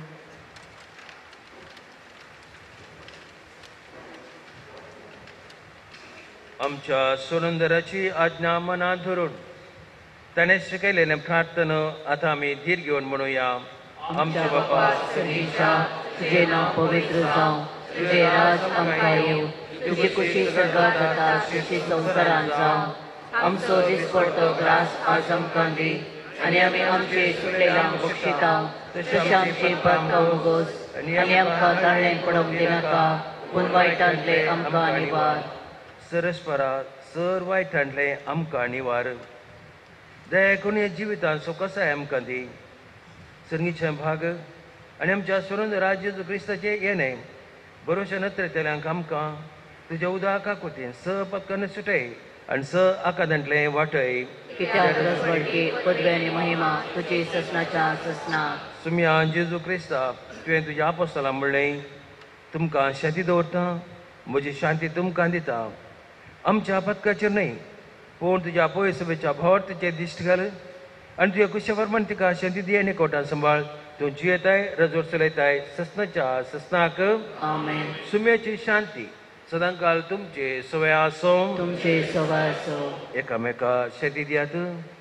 D: आमच्या सुरंदराची आज्ञा मनात धरून त्याने शिकयलेले प्रार्थना आता आमी धीर घेवन म्हणूया.
B: आमच्या बापा सगळींच्या तुझे नाव पवित्र जावं, तुझे राज आमकां येवं, तुजी खुशी स्वर्गात जाता तशी संवसारांत जावं. आमचो दिसपडटो ग्रास आज आमकां दी आनी आमी आमचे सुटलेल्यांक बक्षिता तशें आमची पातकां उगोस आनी आमकां ताळ्ळें पडोवंक दिनाका, पूण वायटांतले आमकां निवार.
D: सरस्परा सर वायटांतले आमकां निवार. दया करून जिवितांत सुखसाय आमकां दी. सर्गीचे भाग आनी आमच्या सुरंद राज्य क्रिस्ताचे येणे बरोवशे नत्रेतल्यांक आमकां तुज्या उदका कोतीन स पत्कन सुटय आनी स आकादांतले वाटय.
B: कित्याक रजवडकी पदवी आनी महिमा तुजी ससनाच्या ससना.
D: सुम्या जेजू क्रिस्ता तुवें तुज्या आपोस्तलां म्हणलें, तुमकां शांती दवरता, म्हजी शांती तुमकां दिता. आमच्या पत्काचेर न्हय पूण तुज्या पवित्र सभेच्या भोवतेचेर दिश्ट घाल आनी तुज्या कुशेवरमान तिका शांती दी आनी कोटां सांबाळ. तूं जियेताय, रजोर चलयताय, ससनाच्या ससनाक.
B: आमेन.
D: सुम्याची शांती सदांकाल तुमचे सवय आसो.
B: तुमचे सवाय असो.
D: एकामेका शांती दियात.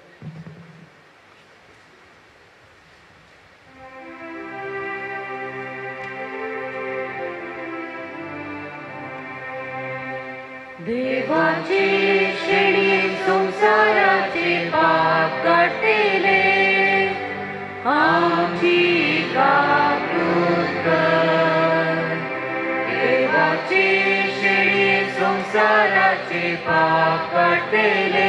B: देवाचे शेळी संसाराचे पाप काढतेले, आमची काकूत कर. देवाचे शेळी संसाराचे पाप काढतेले,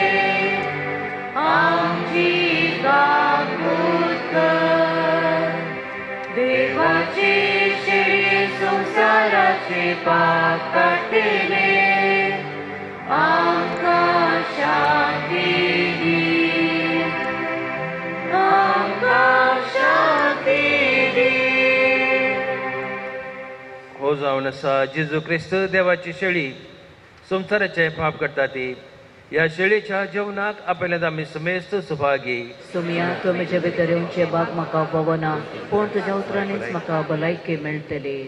B: आमची काकूत कर. देवाचे शेळी संसाराचे पाप काढतेले, आमकां शांती दी, आमकां शांती दी.
D: हो जावन आसा जेजू क्रिस्त देवाची शेळी संसाराचे पाप करता ती ह्या शेळीच्या जेवणाक आपल्यात आमी समेस्त सुभागी.
B: सुमया तूं म्हजे भितर येवचे बाग म्हाका पवना पूण तुज्या उतरांनीच म्हाका भलायकी मेळटली.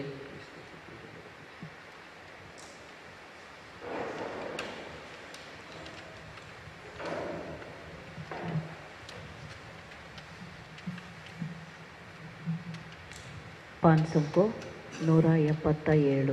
B: పాన్ సంకో 177.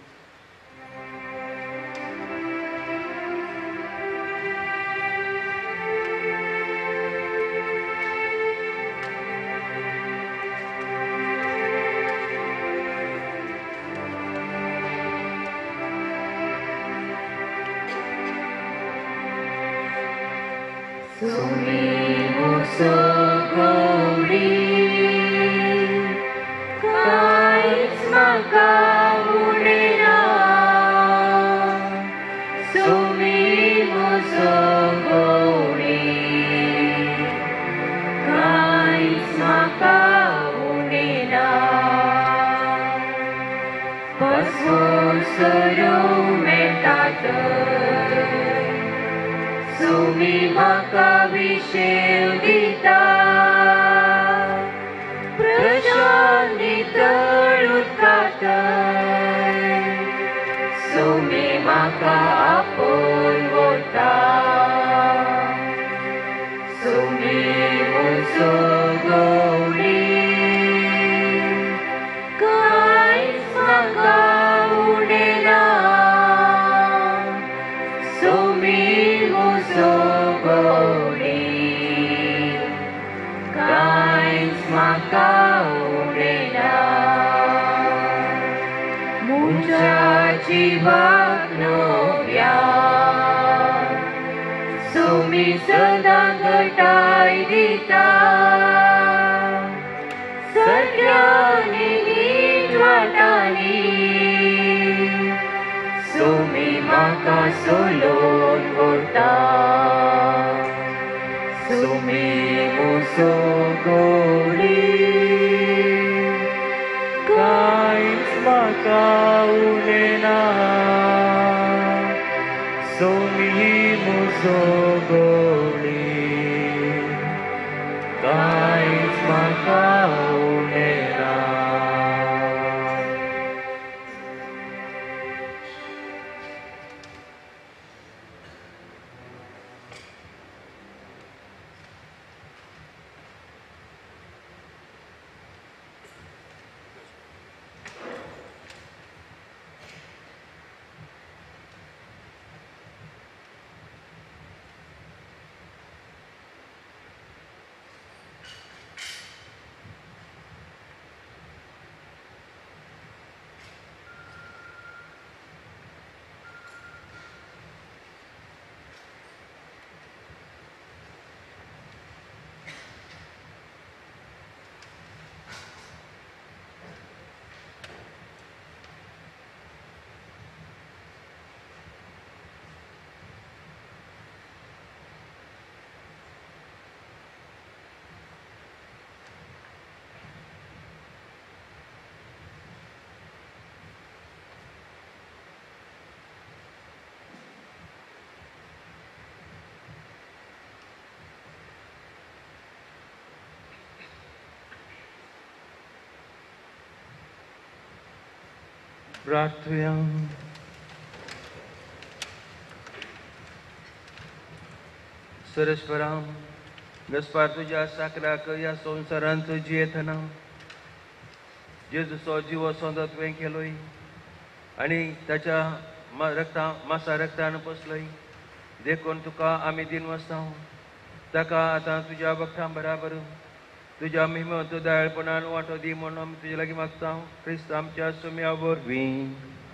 D: प्रार्थया. सरस्वराम गस्पार तुझ्या साकराक या संवसारांत जियेतना जेजूचो जिवो सोदो तुवें केलोय आनी ताच्या मासा रक्तान पोसलोय. देखून तुका आमी दिन वचता ताका आतां तुज्या भक्तां बराबर तुज्या महिमत दयाळपणान वांटो दी म्हणून आमी तुजे लागीं मागता. क्रिस्त आमच्या सुम्या वरवीं.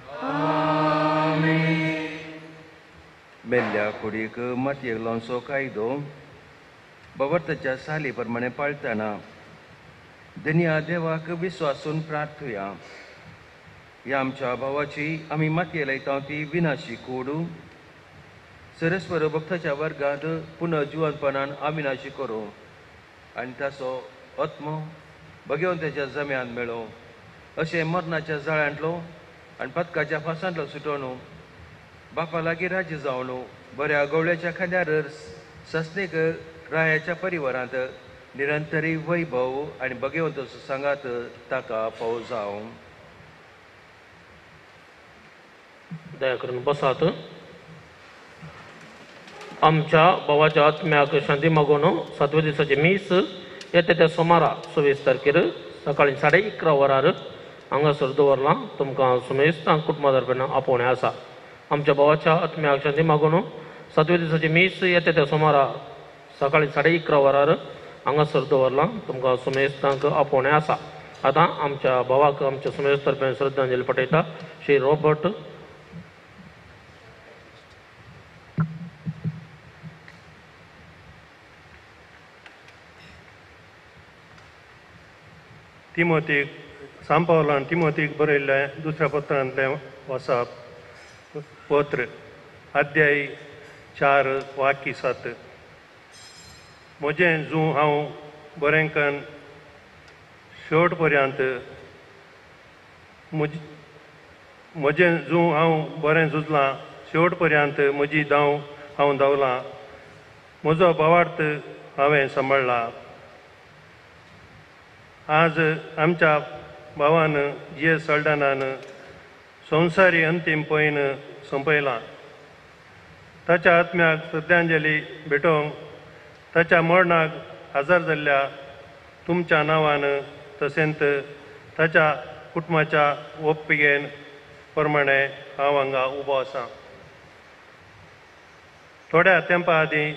D: मेल्ल्या कुडीक मातयेक लोणचो कायदो भगवंताच्या साली प्रमाणे पाळतना धन्या देवाक विस्वासून प्रार्थुया. ह्या आमच्या भावाची आमी मातये लायता ती विनाशी कूड सरस्वर भक्ताच्या वर्गांत पुनर्जिवंतपणान अविनाशी करूं आनी ताचो आत्मो भगवंताच्या जम्यान मेळो. अशें मरणाच्या जाळ्यांतलो आनी पदकाच्या फासांतलो सुटोवन बापा लागीं राज्य जावन बऱ्या गवळ्याच्या खांद्यार सस्नेक रायाच्या परिवारांत निरंतरी वैभव आनी भगवंत सुसंगात ताका फावो जावं.
A: दया करून बसात. आमच्या भावाच्या आत्म्याक शांती मागून 7व्या दिसाचे मीस येता त्या सोमारा 26 तारखेर सकाळी 11:30 वरार हांगासर दवरलां. तुमकां सुमेस्तांक कुटुंबातर्फेन आपोवणें आसा. आमच्या भावाच्या आत्म्याक शांती मागून 7व्या दिसाचे मीस येता त्या सोमारा सकाळी 11:30 वरार हांगासर दवरलां. तुमकां सुमेस्तांक आपोवणें आसा. आतां आमच्या भावाक आमच्या सुमेस्त तर्फे श्रद्धांजली पठयता श्री रॉबर्ट.
G: तिमोथीक सांपावलान तिमोथीक बरयल्लें दुसऱ्या पत्रांतलें वचप पत्र अध्याय 4 वाक्य 7. म्हजें जूं हांव बरें कन्न शेवट पर्यंत म्हजें जूं हांव बरें झुजलां शेवट पर्यंत म्हजी धांव हांव धांवलां. म्हजो भावार्थ हांवें सांबाळ्ळा. आज आमच्या भावान जी.एस. सल्डानान संवसारी अंतीम पयन संपयलां. ताच्या आत्म्याक श्रद्धांजली भेटोवंक ताच्या मरणाक हजर जाल्ल्या तुमच्या नांवान तशेंच ताच्या कुटुंबाच्या ओप्पिगेन प्रमाणे हांव हांगा उबो आसां. थोड्या तेंपा आदीं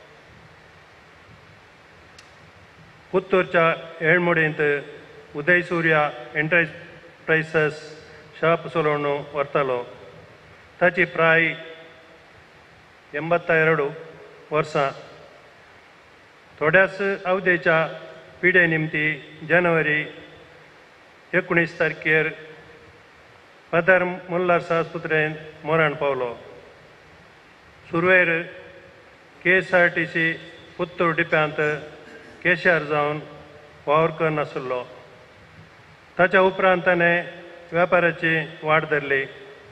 G: पुत्तूरच्या येळमोडेंत उदय सूर्या एंटरप्रायसेस शॉप चलोवन व्हरतालो. ताची प्राय 82 वर्सां. थोड्याच अवधेच्या पिडे निमती जानेवारी 19 तारखेर फादर मुल्लार आस्पत्रेन मरण पावलो. सुरवेर KSRTC पुत्तूर डिप्यांत केशार जावन वावर करनासलो. ताच्या उपरांत ताणें वेपाराची वाट धरली.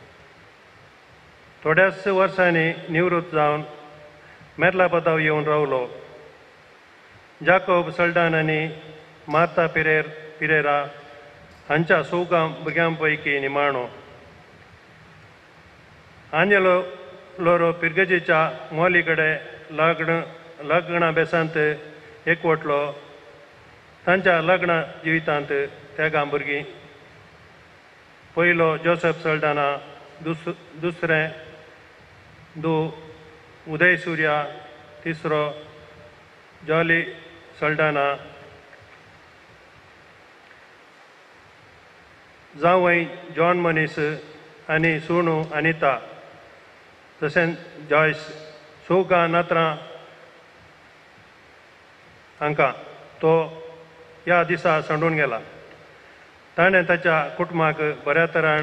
G: थोड्याच वर्सांनी निवृत्त जावन मेर्लापदाव येवन रावलो. जाकोब सल्डान आनी मार्ता पिरेरा हांच्या 4 भुरग्यां पैकी निमाणो. आंजेलो लोरो पिर्गजेच्या मोली कडेन लग्ना बेसांत एकवटलो. तांच्या लग्न जिवितांत तेगा भुरगीं. पयलो जोसेफ सल्डाना, दुसरें उदय सूर्या, तिसरो जॉली सल्डाना. जावय जॉन मनीस आनी सुणू अनिता तशेंच जॉयस. 4 नात्रां हांकां तो ह्या दिसा सांडून गेला. ताणें ताच्या कुटुंबाक बऱ्या तरान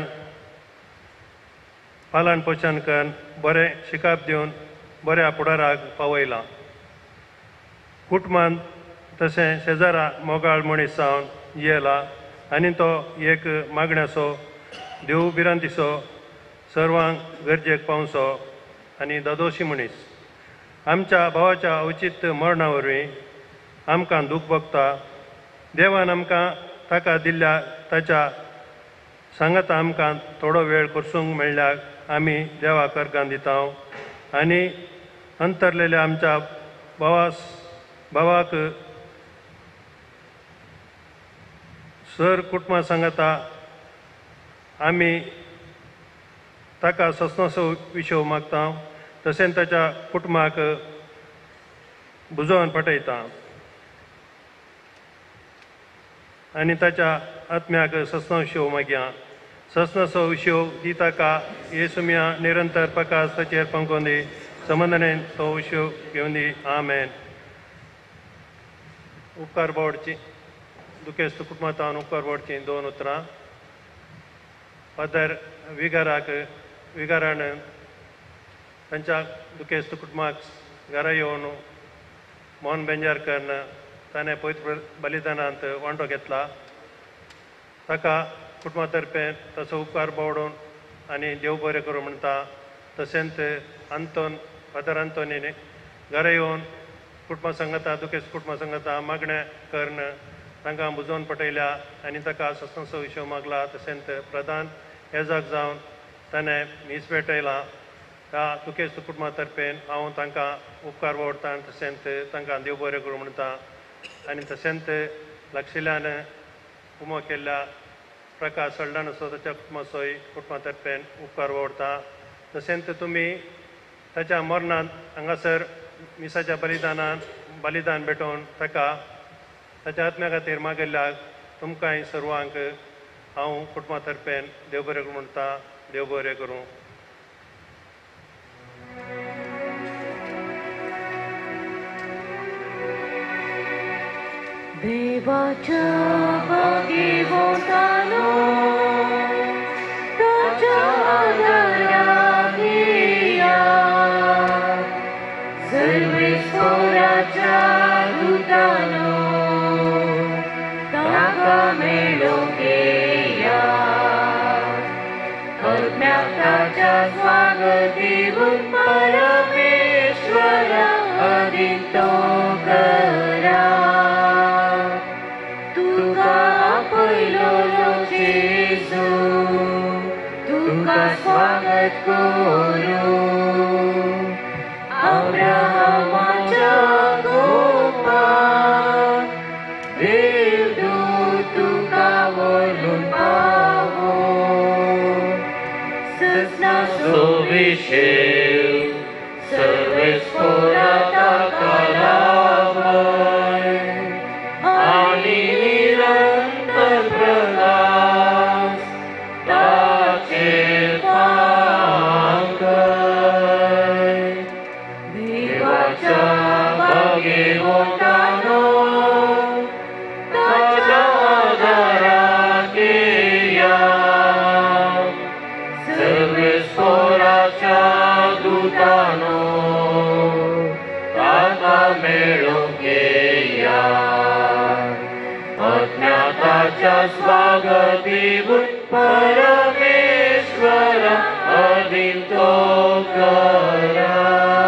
G: पालन पोशण करून बरें शिकाप दिवन बऱ्या फुडाराक पावयलां. कुटुंबान तशें शेजारा मोगाळ मनीस जावन जियेला आनी तो एक मागण्याचो देव भिरांतीचो सर्वांक गरजेक पावचो आनी दोदोशी मनीस. आमच्या भावाच्या अवचित मरणा वरवीं आमकां दूख भोगता. देवान आमकां ताका दिल्ल्या ताच्या सांगाता आमकां थोडो वेळ करसूंक मेळ्ळ्याक आमी देवाक अर्गां दिता. आनी अंतरलेल्या आमच्या भावाक सर कुटुंबा सांगाता आमी ताका सस्नोसो विशव मागता. तशेंच ताच्या कुटुंबाक बुजोवन पठयता आनी ताच्या आत्म्याक सस्नो विशव मागया. सस्नोसो विशव दी ताका येसुमिया निरंतर प्रकाश ताचेर पंकोवन दी. संबंदनेन तो विशव घेवन दी. आमेन. उपकार बोर्डची दुखेस्त कुटुंबांत उपकार बोर्डची 2 उतरां. फादर विगारान तांच्या दुखेस्त कुटुंबाक घरा येवन मौन बेंजार करून ताणें पवित्र बलिदानांत वांटो घेतला. ताका कुटुंबा तर्फे तसो उपकार बावडून आनी देव बरें करूं म्हणटा. तशेंच फादर आंतोनीने घरा येवन कुटुंबा सांगता दुखेस कुटुंबा सांगता मागण्या करून तांकां बुजोवन पटयल्या आनी ताका सस्तनचो विशय मागला. तशेंच प्रधान हे जाग जावन ताणें मीस भेटयला. त्या दुखेस कुटुंबा तर्फे हांव तांकां उपकार वावडटा आनी तशेंच तांकां देव बरें करूं म्हणटा. आनी तशेंच लक्षिल्ल्यान उमो केल्ल्या प्रकाश सळडान असो ताच्या कुटुंबाचोय कुटुंबा तर्फे उपकार वावडता. तशेंच तुमी ताच्या मरणांत हांगासर मिसाच्या बलिदान भेटोवन ताका ताच्या आत्म्या खातीर मागिल्ल्याक तुमकांय सर्वांक हांव कुटुंबा तर्फे देव बरें करूं म्हणटा. देव बरें करूं.
B: देवाच्या भाग्यवंतानो ताच्या आदाराक येया. सर्वेश्वराच्या दूतानो ताका मेळोंक येया. अज्ञाताच्या स्वागत दिवून परमेश्वरा अदीन तो करा. तुका स्वागत करू. अब्राहमाच्या गोपान देवदूत तुका वळून पावो. सजनाचो विशेव सर्वेस्परा ताका लाभय आनी निरंतर प्रकाश ताचेर पांगय. देवाच्या भाग्यवंतानो ताच्या आदाराक येया. सर्वेस्पराच्या दूतानो ताका मेळोंक येया. अज्ञाताच्या स्वागत दिवून परमेश्वरा अदीन तो करा.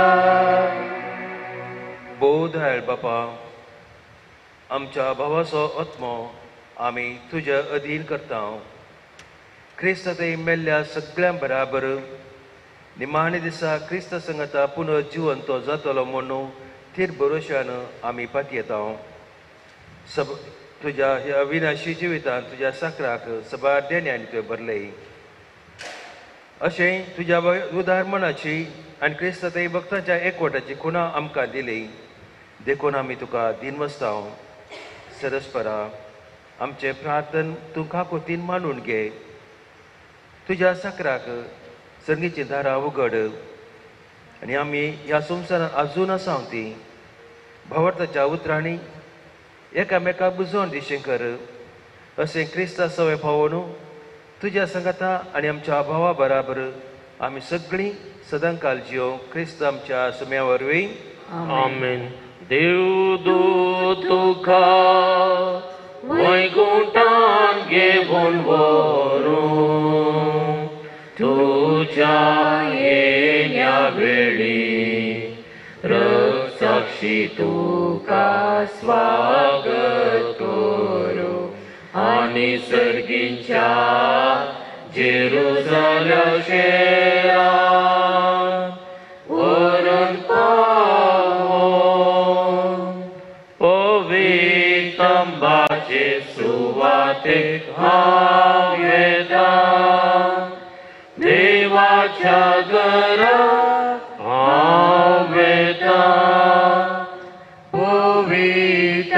D: बोध हाळ बापा, आमच्या भावाचो आत्मो आमी तुज्या अधीन करता. क्रिस्तांतय मेल्ल्या सगळ्यां बराबर निमाणे दिसा क्रिस्त संगता पुनः जिवंत जातलो म्हणून थीर भरोशान आमी पातयेता. तुज्या ह्या अविनाशी जिवितांत तुज्या साकराक सबार देण्यानी तुवें भरलय. अशें तुज्या उदार मनाची आनी क्रिस्तांतय भक्तांच्या एकवटाची खुणां आमकां दिली. देखून आमी तुका दिनवस्ता. सरस्परा, आमचें प्रार्थन तूं काकुतीन मानून घे. तुज्या साकराक सर्गीची दारां उगड आनी आमी ह्या संवसारांत आजून आसा ती भावार्थाच्या उतरांनी एकामेकाक बुजोवन दिशें कर. अशें क्रिस्ता सवय पावोवन तुज्या संगता आनी आमच्या भावा बराबर आमी सगळीं सदांकाल जियो क्रिस्त आमच्या सुम्या वरवीं.
A: आमेन. देवदूत तुका वैकुंठान घेवन व्हरून तुज्या येण्या वेळी रक्षी तुका स्वागत करू. आनी सर्गीच्या जेरुसलेम शहरान व्हरून पावो. पवित्र तंबाचे सुवातेक हांव येता. देवाच्या घरांत हांव येता. पवित्र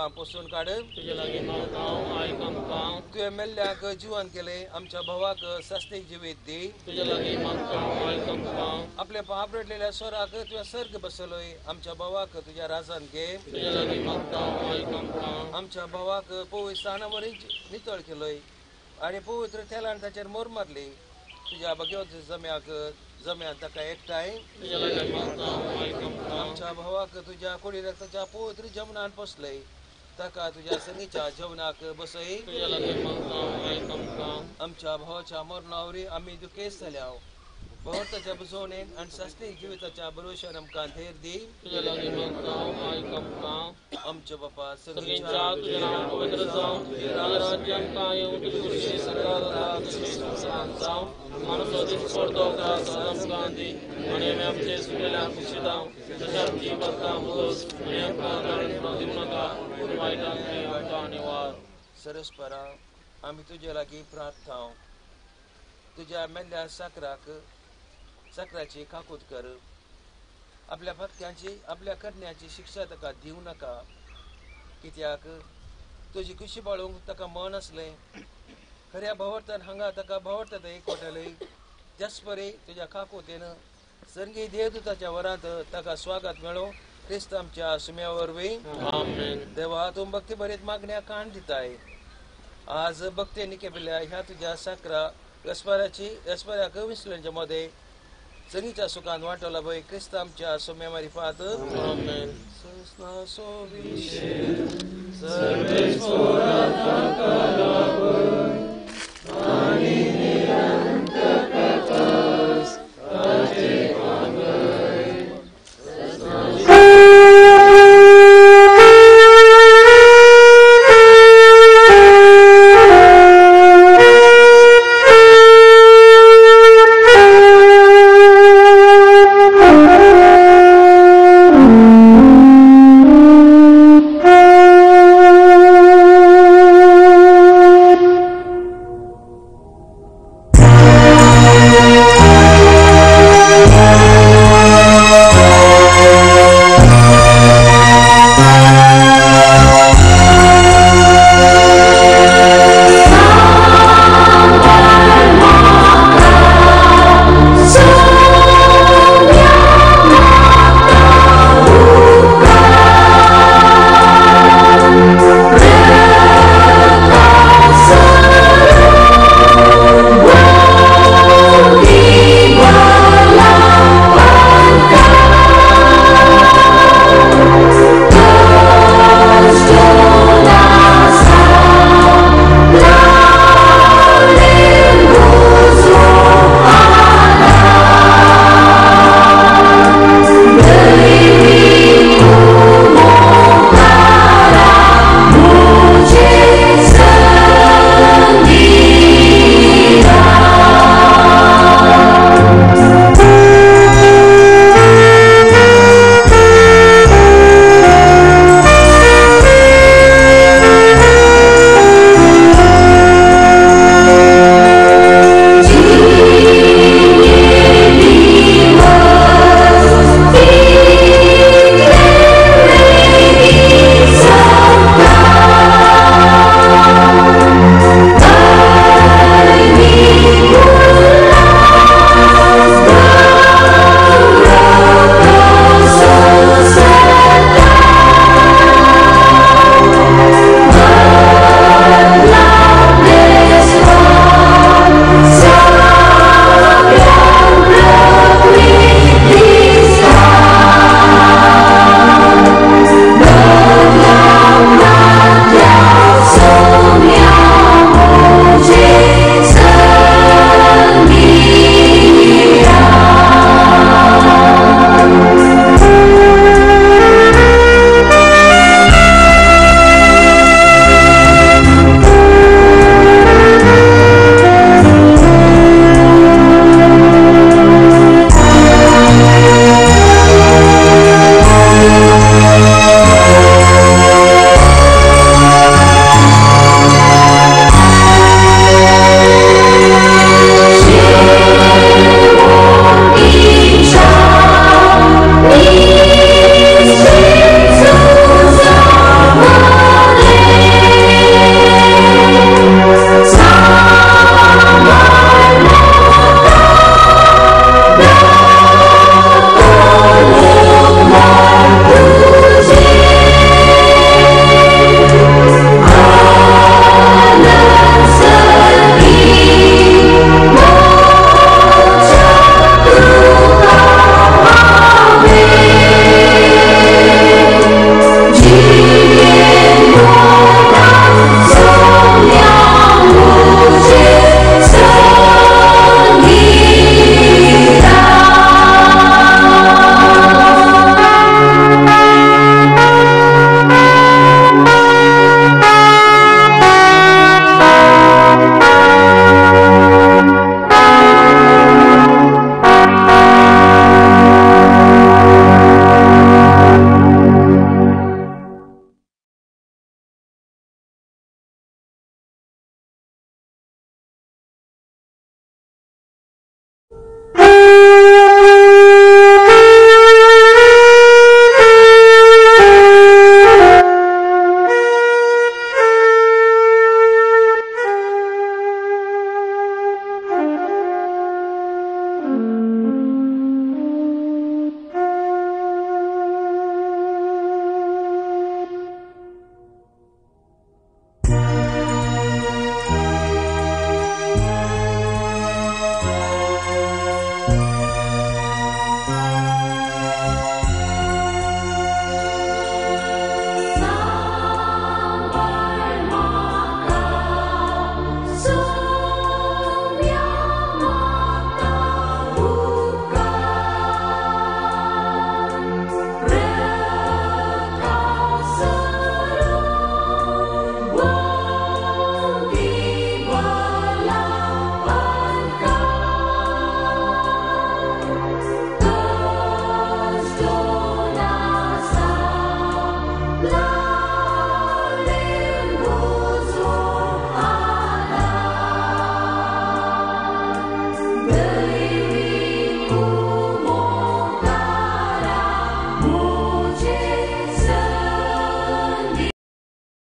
C: पोसून काड.
A: तुझे लागी मागतां आयक आमकां.
C: तुवें मेल्ल्याक जिवन केले, आमच्या भावाक सास्तेक जिवीत दी.
A: तुझे लागी मागतां आयक आमकां.
C: आपल्या पाप रडलेल्या स्वराक तुवें सर्ग बसयलोय, आमच्या भावाक तुझ्या राजान घे.
A: तुझे लागी मागतां आयक आमकां.
C: आमच्या भावाक पवित्र स्थानावरी नितळ केलोय आनी पवित्र तेलान ताचेर मोर मारली. तुझ्या भगवत जम्यान ताका एकठांय.
A: तुझे लागी मागतां आयक आमकां.
C: आमच्या भावाक तुझ्या कोडी रक्ताच्या पवित्र जेवणान पोसलय, ताका तुझ्या संगीच्या जेवणाक बसय.
A: तुझे लागी मागतां आयक आमकां.
C: आमच्या भावाच्या मरणावरी आमी दुखेस जाल्या, भोवताच्या बुजवणेन आनी सास्तेक जिविताच्या भरोशान आमकां धैर्य दी.
A: तुझे लागी मागतां आयक आमकां.
C: आमचे बापा
A: सर्गींच्या तुझें नांव पवित्र जावं, तुजें राज्य आमकां येवं, तुजी खुशी सगळ्या जाता तशी संवसारांत जावं. माणूसो दीस पडतो त्रास आमकां दी, आनी आमी आमचे सुटलेल्यांक खुशी दाव. तशें आमची भक्तां बोस, आनी आमकां दारिद्र्य दिवं नाका, पूण वायटांतली आमकां निवार.
C: सरस्परा, आमी तुजे लागीं प्रार्थना. तुज्या मेल्ल्या साकराची काकूट कर. आपल्या भक्त्यांची, आपल्या करण्याची शिक्षा ताका दिवं नाका, कित्याक तुजी खुशी बाळूंक ताका मन आसलें. खऱ्या भोंवतन हांगा ताका भोंवता एकवटलय. जसपरी तुज्या काकुतेन सर्गी देवदूताच्या वरांत ताका स्वागत मेळो. क्रिस्त आमच्या सुम्या वरवीं.
A: आमेन.
C: देवा, तूं भक्ती भरीत मागण्या काण दिताय. आज भक्तेनी केलेल्या ह्या तुझ्या साकरा अस्पर्याक विसलेंच्या मध्ये सगळीच्या सुखान वाटला पळय. क्रिस्त आमच्या सुम्या मारिफात.
A: आमेन.
C: सस्ना सोविशे